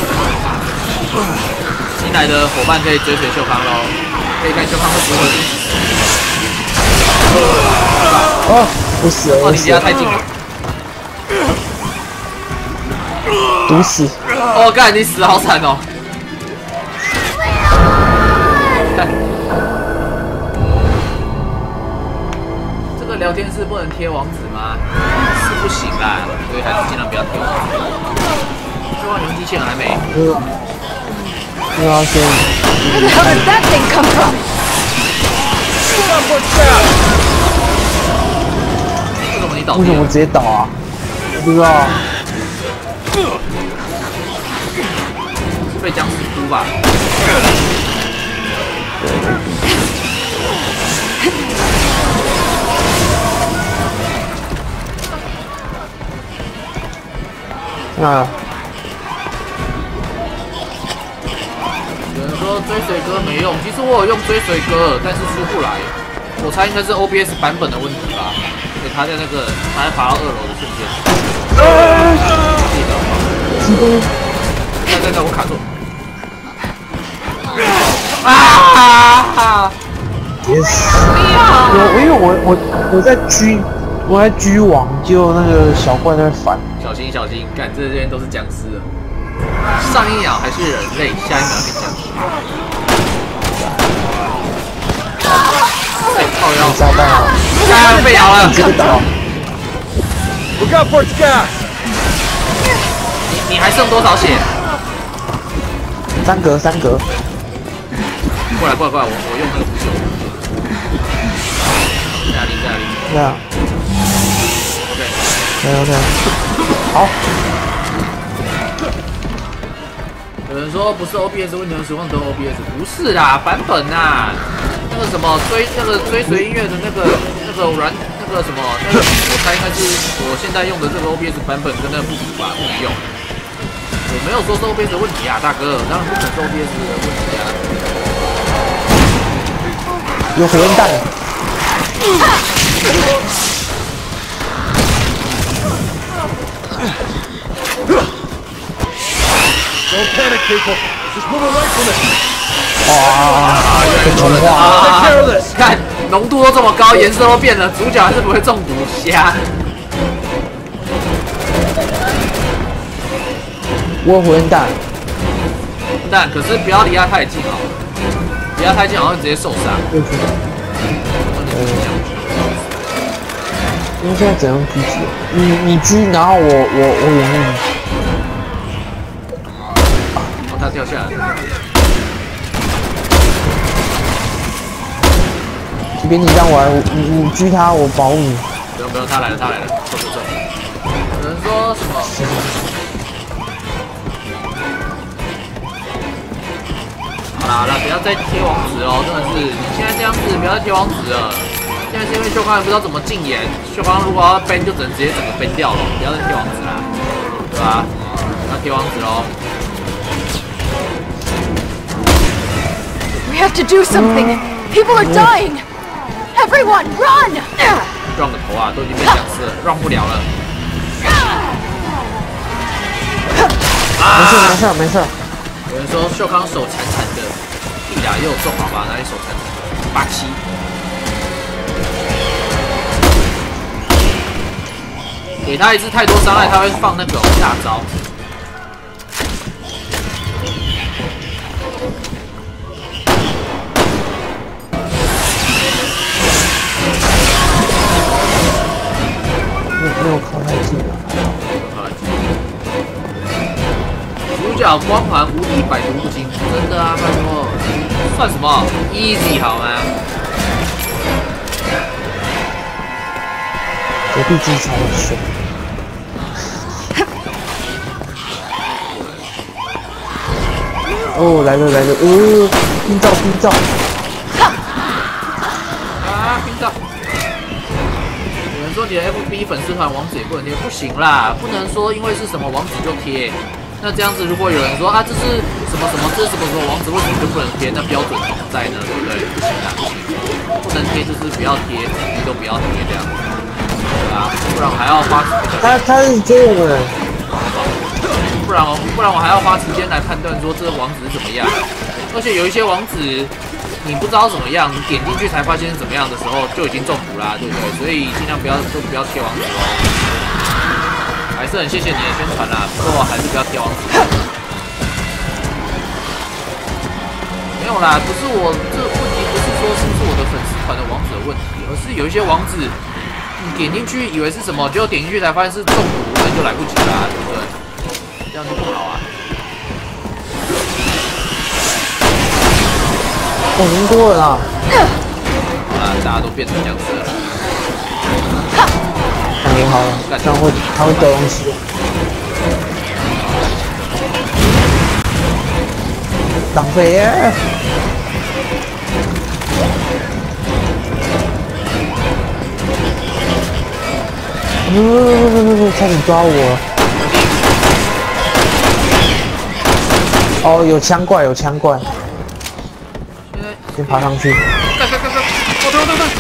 新来的伙伴可以追随秀康喽，可以看秀康会不会。 哦，不死了， 哦，你离他太近了。 毒死！ 哦，干，你死好惨哦！这个聊天室不能贴网址吗？是不行啦，所以还是尽量不要贴网址。希望你们机器人还没。 又要先。 Where the hell did that thing come from? 为什么你倒地？ 为什么直接倒啊？我不知道。 是被僵尸毒吧？ 啊。 有人说追随歌没用，其实我有用追随歌，但是出不来。我猜应该是 O B S 版本的问题吧。所以他在那个他在爬到二楼的瞬间，记得吗？在在在，我卡住。啊 ！Yes。我因为我我我在狙我在狙网，就那个小怪在反。 小心小心，干这边都是僵尸了。上一秒还是人类，下一秒变僵尸。哎，靠腰！ 炸弹了！ 啊，被咬了！ 这个倒。 Look out for Scott! 你你还剩多少血？ 三格三格。 过来过来过来，我我用那个不锈。在哪里在哪里？ 对啊。 OK。 OK OK。好。 有人说不是 O B S 问题，使用都 O B S， 不是啦，版本呐，那个什么追那个追随音乐的那个那个软那个什么，那个我猜应该是我现在用的这个 O B S 版本跟那个不符吧，不能用。我没有说是 O B S 的问题啊，大哥，当然不可能是 O B S 的问题啊。 有火焰弹。 Don't panic, people. Just move away from it. 哇，很童话。 Take care of this. 看浓度都这么高，颜色都变了，主角还是不会中毒，瞎。 我有火焰弹。 但可是不要离他太近哦，离他太近好像直接受伤。 因为现在只能狙击，你你狙，然后我我我原地。 哦，他掉下来了。 即便你让我来，你你狙他，我保护你。 不用不用，他来了他来了，走走走。有人说什么？好啦好啦，不要再贴网址哦，真的是，你现在这样子不要再贴网址了。现在是因为秀康也不知道怎么禁言，秀康如果要 ban 就只能直接整个 ban 掉了，不要再贴网址啦，对吧？不要贴网址喽。 We have to do something. People are dying. Everyone, run! 撞个头啊，都已经被僵尸了，让不了了。 没事没事没事。 有人说秀康手残残的，屁啦，也有中好吧？哪里手残残？八七。给他一次太多伤害，他会放那个大招。 没有靠太近了。 主角光环无敌，百毒不侵，真的啊，拜托，算什么 easy 好吗？ 隔壁机超凶。哦，来了来了，哦，冰罩冰罩。 啊，冰罩。有人说你的 F B 粉丝团网址也不能贴，不行啦，不能说因为是什么网址就贴。那这样子，如果有人说啊，这是什么什么，这是什么什么网址，为什么就不能贴？那标准怎么在呢？对不对？不行啦，不行，不能贴就是不要贴，你都不要贴这样，对啊，不然我还要花。 他他是追我们， 不然不然我还要花时间来判断说这个网址是怎么样，而且有一些网址你不知道怎么样，你点进去才发现是怎么样的时候就已经中毒啦，对不对？所以尽量不要都不要贴网址哦。还是很谢谢你的宣传啦，不过还是不要贴网址。没有啦，不是我这个问题，不是说是不是我的粉丝团的网址的问题，而是有一些网址你点进去以为是什么，结果点进去才发现是中毒，那就来不及啦，对不对？这样就不好啊。 我赢多了啦。 好啦，大家都变成僵尸了。 感觉好了，这样会他会掉东西。挡飞耶！不不不不不，差点抓我！哦，有枪怪，有枪怪。先爬上去。 干干干干！我对对对！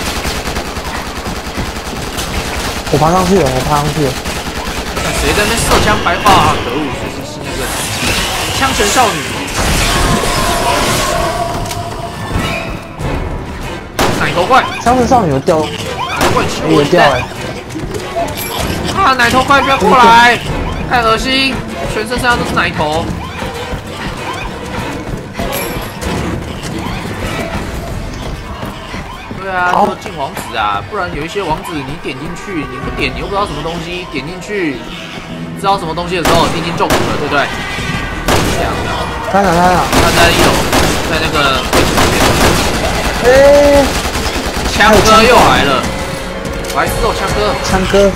我爬上去了，我爬上去了。 谁在那边射枪白话啊？可恶，是是是那个枪神少女。奶头怪， 枪神少女有掉， 奶头怪有掉哎！ 啊，奶头怪不要过来，太恶心，全身身上都是奶头。对啊，就进网址啊，不然有一些网址你点进去，你不点你又不知道什么东西，点进去知道什么东西的时候，你已经中毒了，对不对？这样的。 看哪看哪？ 他在一楼，在那个柜子旁边。 哎， 枪哥又来了，白痴哦，枪哥， 枪哥，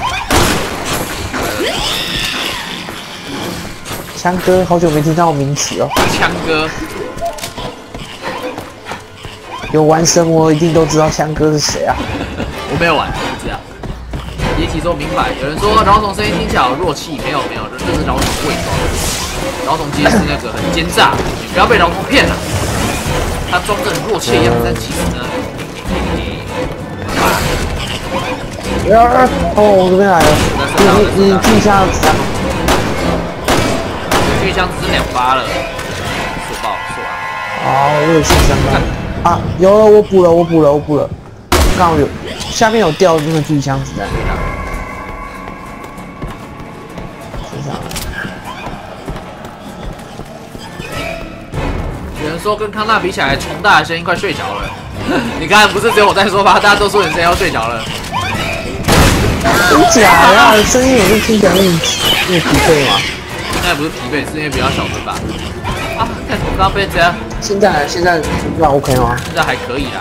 枪哥，好久没听到名词哦。 枪哥。 有玩神我一定都知道枪哥是谁啊！ 我没有玩，不知道。也提说明白，有人说饶总声音听起来有弱气，没有没有，这是饶总伪装。饶总其实是那个很奸诈，你不要被饶总骗了。他装着很弱气的样子，但其实呢， 啊！哦，我这边来了，你你你狙一下子弹， 狙一枪只是两发了，速爆速啊！ 好，我也是相当。啊，有了，我补了，我补了，我补了。刚好有下面有掉那个狙枪子弹。身上。 有人说跟康纳比起来，重大的声音快睡着了。你刚才不是只有我在说吗？大家都说你声音要睡着了。 真假的？声音有是听起来那么那么疲惫吗？ 现在不是疲惫，是因为比较小声吧？啊，看我刚刚被这样， 现在现在那 OK 吗？ 现在还可以啦。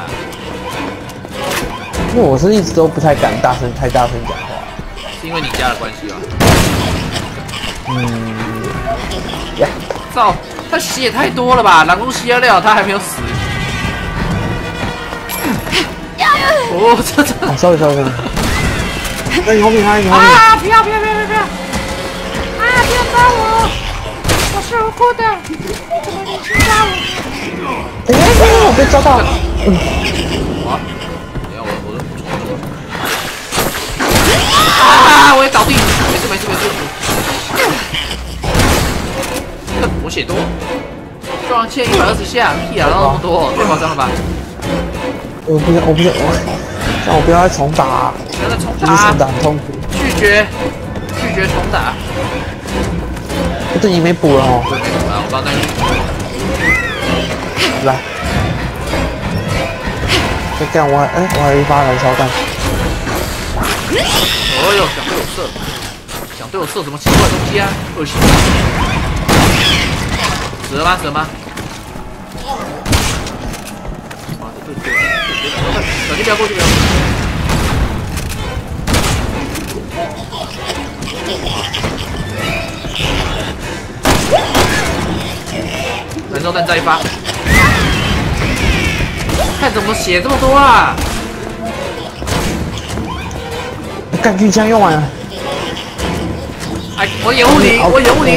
因为我是一直都不太敢大声太大声讲话， 是因为你家的关系吗？ 嗯，呀， 操，他血也太多了吧？狼公吸了，他还没有死。哦，这这。 哦 ，sorry sorry sorry。在你后面，他在你后面。 啊！不要不要不要不要！啊！不要抓我！我是无辜的，怎么你去抓我？ 哎呀，我被抓到。嗯。 啊！等下我我啊！我也倒地，没事没事没事。我血多，撞切一百二十下，屁啊，那么多，太夸张了吧？ 我不想，我不想，我让我不要再重打、啊， 不要再重打， 重打很痛苦。 拒绝，拒绝重打。 我对你没补了哦。 对，没补了，我刚才。 来，再干我还哎、欸，我还有一发燃烧弹。 哦呦，想对我射，想对我射什么奇怪的东西啊？恶心！死了吗？死了吗？妈的，对对对对，小心不要过去，不要过去。燃烧弹再一发，看怎么血这么多啊！ 干狙枪用完了。 哎，我掩护你，我掩护你。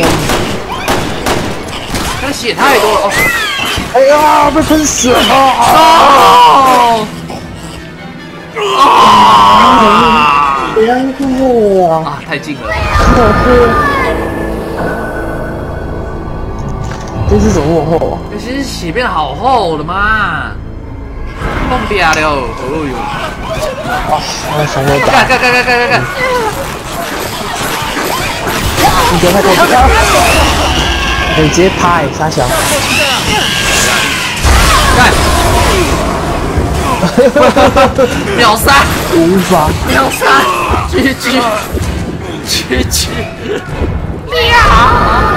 他的血太多了哦！ 哎呀，被喷死了！ 哦！啊！ 别过我啊！太近了。 这次怎么那么厚啊？ 其实血变得好厚了嘛，蹦掉了，哦呦！ 啊，我手没打。 干干干干干干干！ 你别太过分！你直接趴哎，傻小。 干！秒杀！ 无法。 秒杀！狙击！狙击！呀！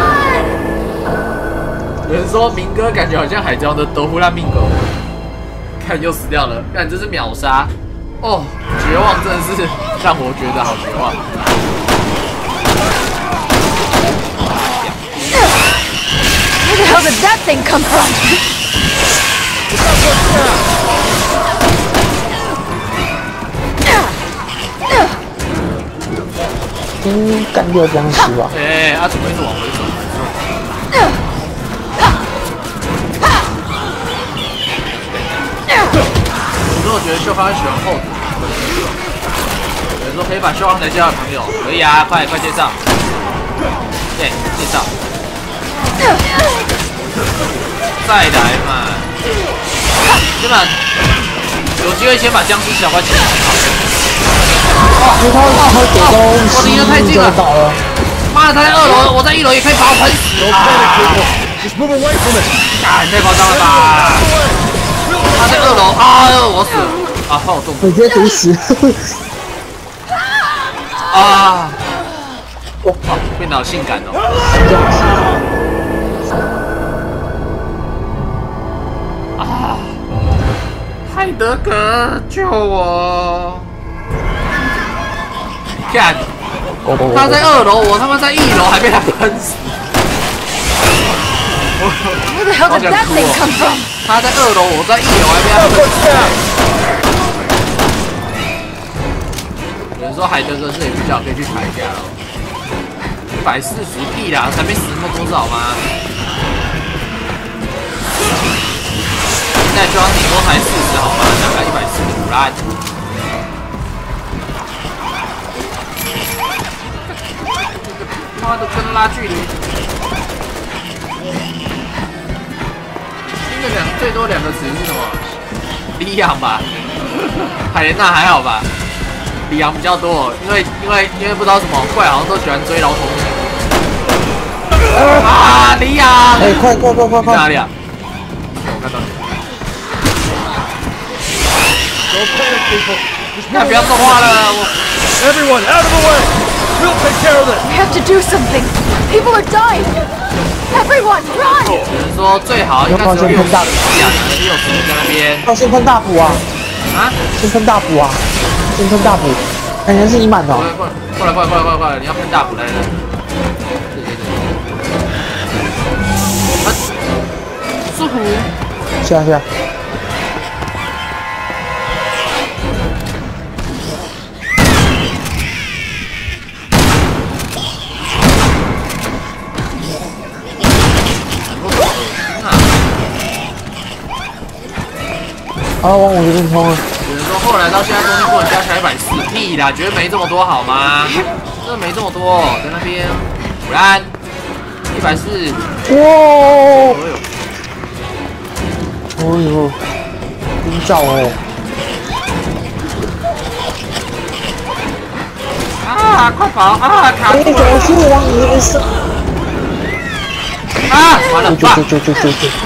有人说明哥感觉好像海贼王的德芙拉命狗，看又死掉了，看这是秒杀，哦，绝望真的是让我觉得好绝望。 Where the hell did that thing come from? 先干掉僵尸吧。 哎，他怎么一直往回走？如果觉得秀芳喜欢后者，有人说可以把秀芳来介绍朋友，可以啊，快快介绍，对，介绍，再来嘛，先把有机会先把僵尸小关起来。 哇，他他给东西， 我离得太近了， 倒了。 妈的，他在二楼，我在一楼也可以把我喷死啊！啊，太夸张了吧！他在二楼啊，我死了啊，好重！ 我直接毒死。 啊！哇，变得好性感哦！啊！海德格，救我！看，他在二楼，我他妈在一楼，还被他喷死。 Where the hell did that thing come from? 他在二楼，我在一楼，还被他喷死。有人说海德格是也比较可以去抬一下了，一百四十屁啦，才没死那么多少吗？现在就要顶多才四十好吗？哪个一百四十五啦？妈的，跟拉距离。新的两最多两个词是什么？里昂吧，海莲娜还好吧？里昂比较多，因为因为因为不知道什么怪，好像都喜欢追老头。啊，里昂！ 哎，快快快快快！ 在哪里啊？我看到你。那不要说话了，我。 Everyone, out of the way! We'll take care of this! We have to do something! People are dying! Everyone, run! 有人说最好应该只有六十啊，你六十在那边。 要先喷大补啊！ 啊？ 先喷大补啊！先喷大补，感觉是已满的。 过来过来过来过来过来，你要喷大补来来。对对对。啊！舒服。 是啊是啊。啊，往我这边冲啊！ 有人说后来到现在东西不能加起来一百四，屁啦，绝对没这么多好吗？真的没这么多，在那边，不然一百四。 哇！哎呦，真照哦！ 啊，快跑啊！卡住了！ 我是往你那边射。 啊！完了， 就就就就就就。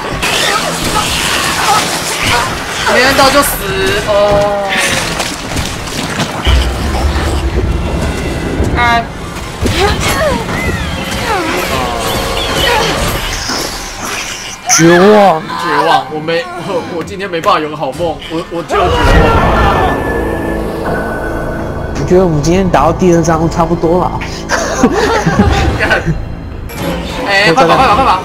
没人到就死哦！哎， 绝望， 绝望！我没，我我今天没办法有个好梦，我我就绝望。 我觉得我们今天打到第二章差不多了。 哎，快跑快跑快跑！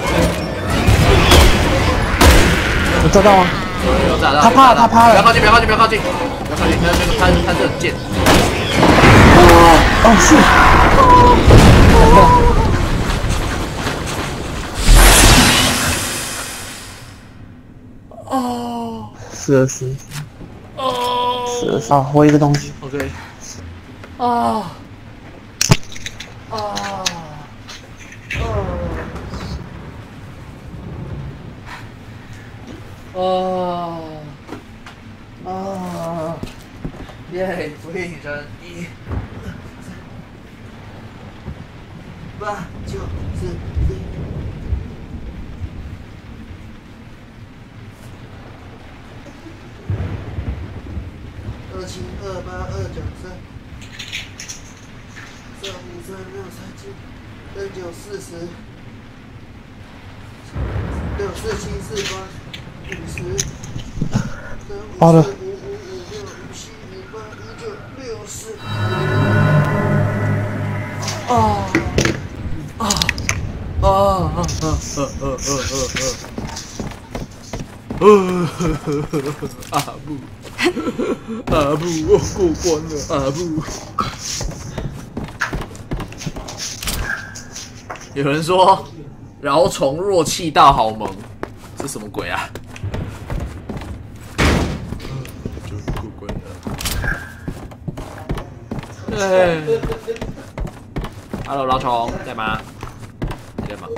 我抓到吗？ 有炸到！ 他怕了，他怕了！ 不要靠近，不要靠近，不要靠近，不要靠近！他那个他他是很贱。 哦，是。 哦。 是的，是。 哦。 是的，啊，我一个东西。 OK。啊。啊。哦，哦，耶！福音人一、八九四零，二七二八二九三，三五三六三七，三九四十，六四七四八。五十， 好的。 五五五六五七五八五九六十。啊啊啊啊啊啊啊啊！阿布，阿布，我过关了，阿布。有人说，饶虫若气大好萌，这什么鬼啊？对 ，Hello 老虫在吗？在吗？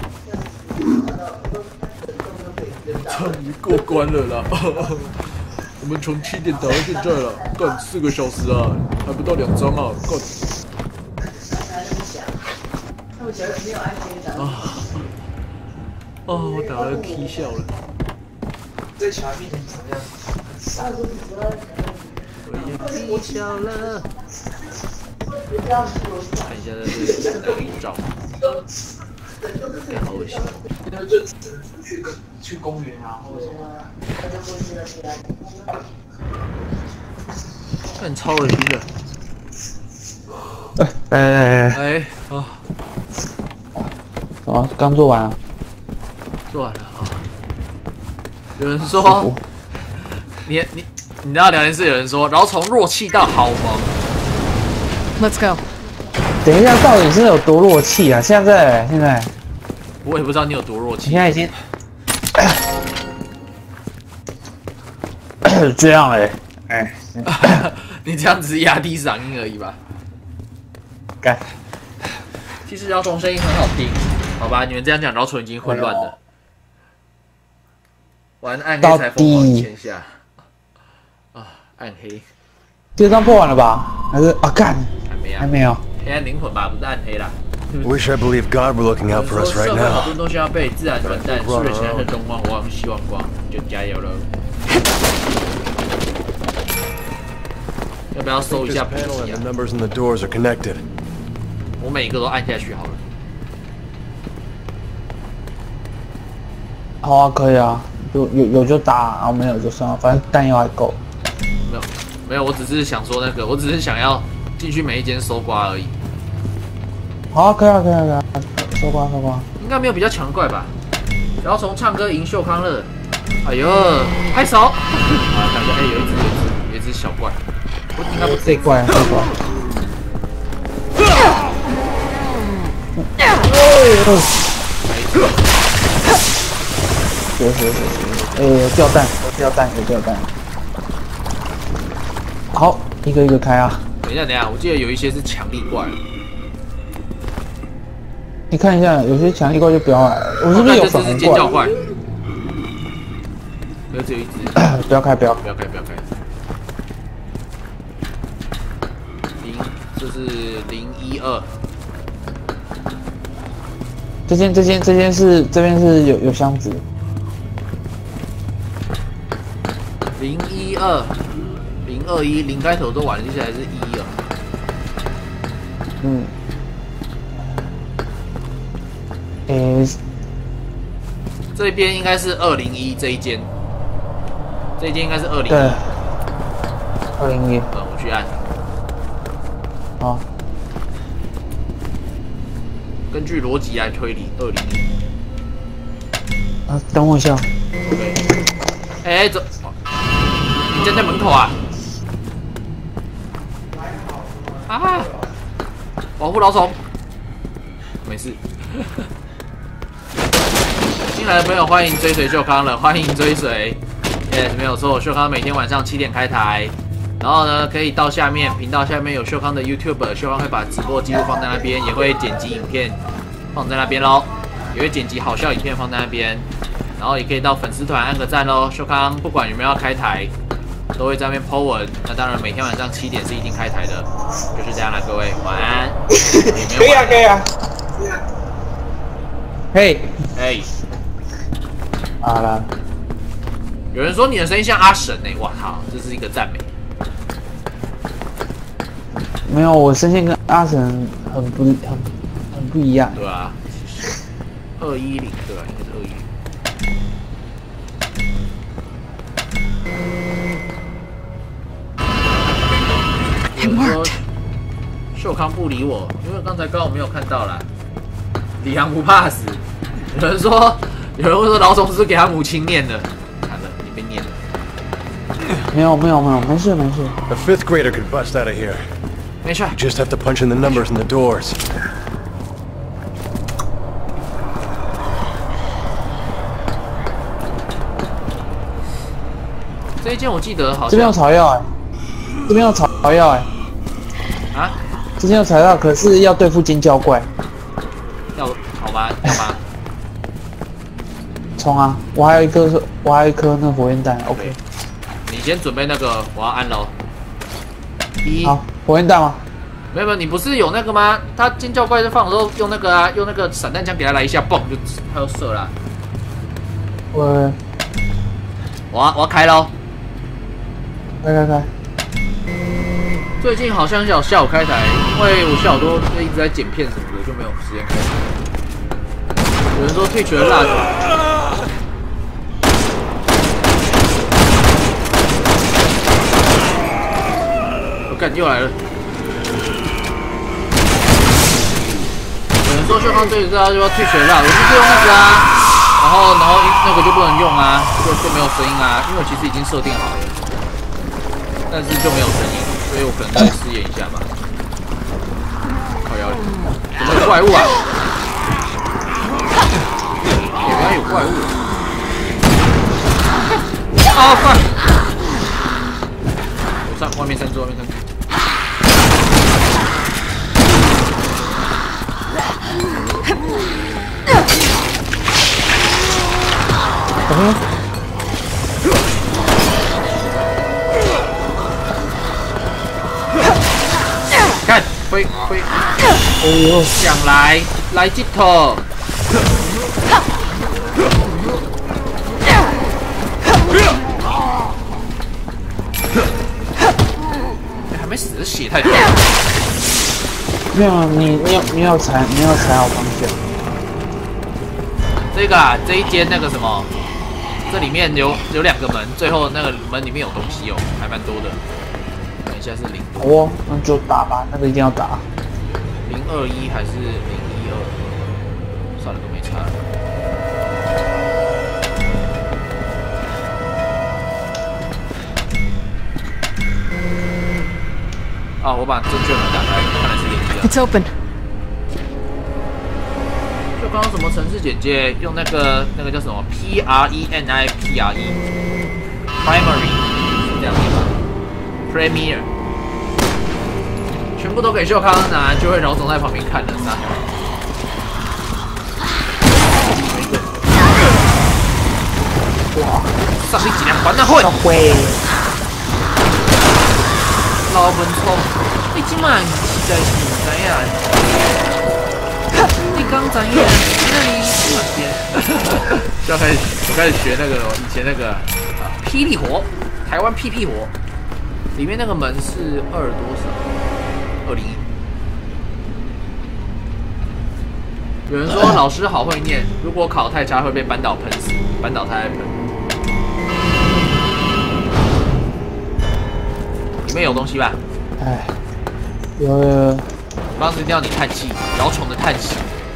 终于过关了啦！我们从七点打到现在了，干四个小时啊，还不到两张啊，干！啊！哦，我打了 K 笑了。在墙面怎么样？我也 K 笑了。看一下这个的照，太好笑了。 就只能去去公园啊，或者什么。 看超人的。 哎哎哎哎啊！ 啊，刚做完啊。 做完了啊。有人说，你你你知道聊天室有人说，然后从弱气到好萌。 Let's go。 等一下，到底是有多弱气啊？现在现在， 我也不知道你有多弱气。 你现在已经这样嘞，哎， 你这样只是压低嗓音而已吧？ 干。 其实饶虫声音很好听，好吧？你们这样讲，饶虫已经混乱了。玩暗黑才疯狂天下。啊，暗黑。 第二章破完了吧？还是啊干？ 还没啊？ 还没有。 黑暗灵魂吧，不是暗黑啦。 Wish I believed God were looking out for us right 社会好多 now. 东西要被自然完蛋，数学现在是中光，我们希望光，就加油喽！ 要不要搜一下笔记啊？我每一个都按下去好了。 好啊，可以啊，有有有就打，然后没有就算了，反正弹药还够。 没有没有，我只是想说那个，我只是想要进去每一间搜刮而已。 好啊，可以啊，可以啊，可以啊，搜刮搜刮。 应该没有比较强的怪吧？然后从唱歌赢秀康乐。哎呦，拍手！啊，看一下，哎，有一只有一只有一只小怪，我应该不是这怪这怪。学学学学，哎，掉弹，掉弹，有掉弹。好，一个一个开啊。 等一下，等一下，我记得有一些是强力怪。 你看一下，有些强力怪就不要来了。我是不是有粉红尖叫怪？没有，只有一只。 不要开，不要， 不要开，不要开。零，这是零一二。 这间这间这间是这边是有有箱子。 零一二，零二一，零开头都完了，接下来是一了。 嗯。诶， 这边应该是二零一这一间，这一间应该是二零一。 对。二零一。 呃，我去按。 好。 根据逻辑来推理，二零一。 啊，等我一下。 OK。哎，走。你站在门口啊！啊！保护老总。没事。新来的朋友欢迎追随秀康了，欢迎追随。Yes， 没有错，秀康每天晚上七点开台，然后呢，可以到下面频道下面有秀康的 YouTube， 秀康会把直播记录放在那边，也会剪辑影片放在那边咯，也会剪辑好笑影片放在那边，然后也可以到粉丝团按个赞咯。秀康不管有没有要开台，都会在那边 po 文。那当然，每天晚上七点是一定开台的，就是这样啦，各位晚安。 可以啊，可以啊。嘿， 嘿， 好了。 有人说你的声音像阿神哎、欸，哇靠，这是一个赞美。 没有，我声线跟阿神很不很很不一样。 对啊，二一零对吧？应该是二一零。有人说秀康不理我，因为刚才刚好没有看到啦。李阳不怕死。有人说，有人会说老总是给他母亲念的，惨了，你被念了。 没有没有没有，没事没事。 A fifth grader could bust out of here. 没事。 You just have to punch in the numbers in the doors. 这一间我记得好像这边有草药哎，这边有草药哎。 啊？ 这边有草药，可是要对付尖叫怪。 要好吗？要吗？ 冲啊！我还有一颗，我还有一颗那个火焰弹。OK。 你先准备那个，我要按喽。一。 好，火焰弹吗？ 没有没有，你不是有那个吗？他尖叫怪在放的时候用那个啊，用那个散弹枪给他来一下，嘣就他就射了、啊。 喂。 我要我要开喽。 开开开。 最近好像要下午开台，因为我下午都一直在剪片什么的，就没有时间开台。有人说退学蜡烛。我干又来了。有人说秀康对着他就要退学蜡，我就是用那个啊，然后然后那个就不能用啊，就就没有声音啊，因为我其实已经设定好了，但是就没有声音。所以我可能再试验一下吧。靠腰，怎么有怪物啊？原来有怪物。啊！快！我上外面三只，外面三只。 嗯。 看，挥挥， 哎呦， 想来来这头，哎，还没死，血太多。 没有，你你有你有踩你有踩好方向。 这个啊，这一间那个什么，这里面有有两个门，最后那个门里面有东西哦，还蛮多的。等一下是零。 哦，那就打吧，那个一定要打。 零二一还是零一二？算了，都没差了。啊！我把正确门打开，看来是零一二。 It's open. 就刚刚什么程式简介，用那个那个叫什么 P R E M I P R E Primary 是这样念吧 ？Premiere 全部都给秀康拿，就会饶总在旁边看了三秒。哇！上你几两管那会？ 会。 老本聪，你今晚实在是怎样？你刚怎样？那你哪边？就要开始，我开始学那个以前那个啊，霹雳火，台湾屁屁火，里面那个门是二多少？二零一。有人说老师好会念，如果考太差会被班导喷死，班导太爱喷。 里面有东西吧？ 哎，有有。 当时听到你叹气，饶宠的叹息。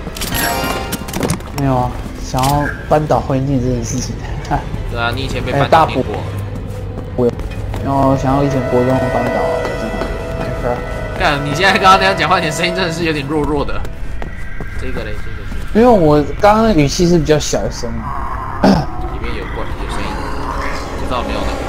没有啊，想要扳倒会念这件事情。 对啊，你以前被扳倒念过。 我，然后想要以前国中扳倒，真的没事。 看你现在刚刚那样讲话，你的声音真的是有点弱弱的。这个嘞，这个是。 因为我刚刚的语气是比较小声。 里面有怪有声音，不知道有没有那个。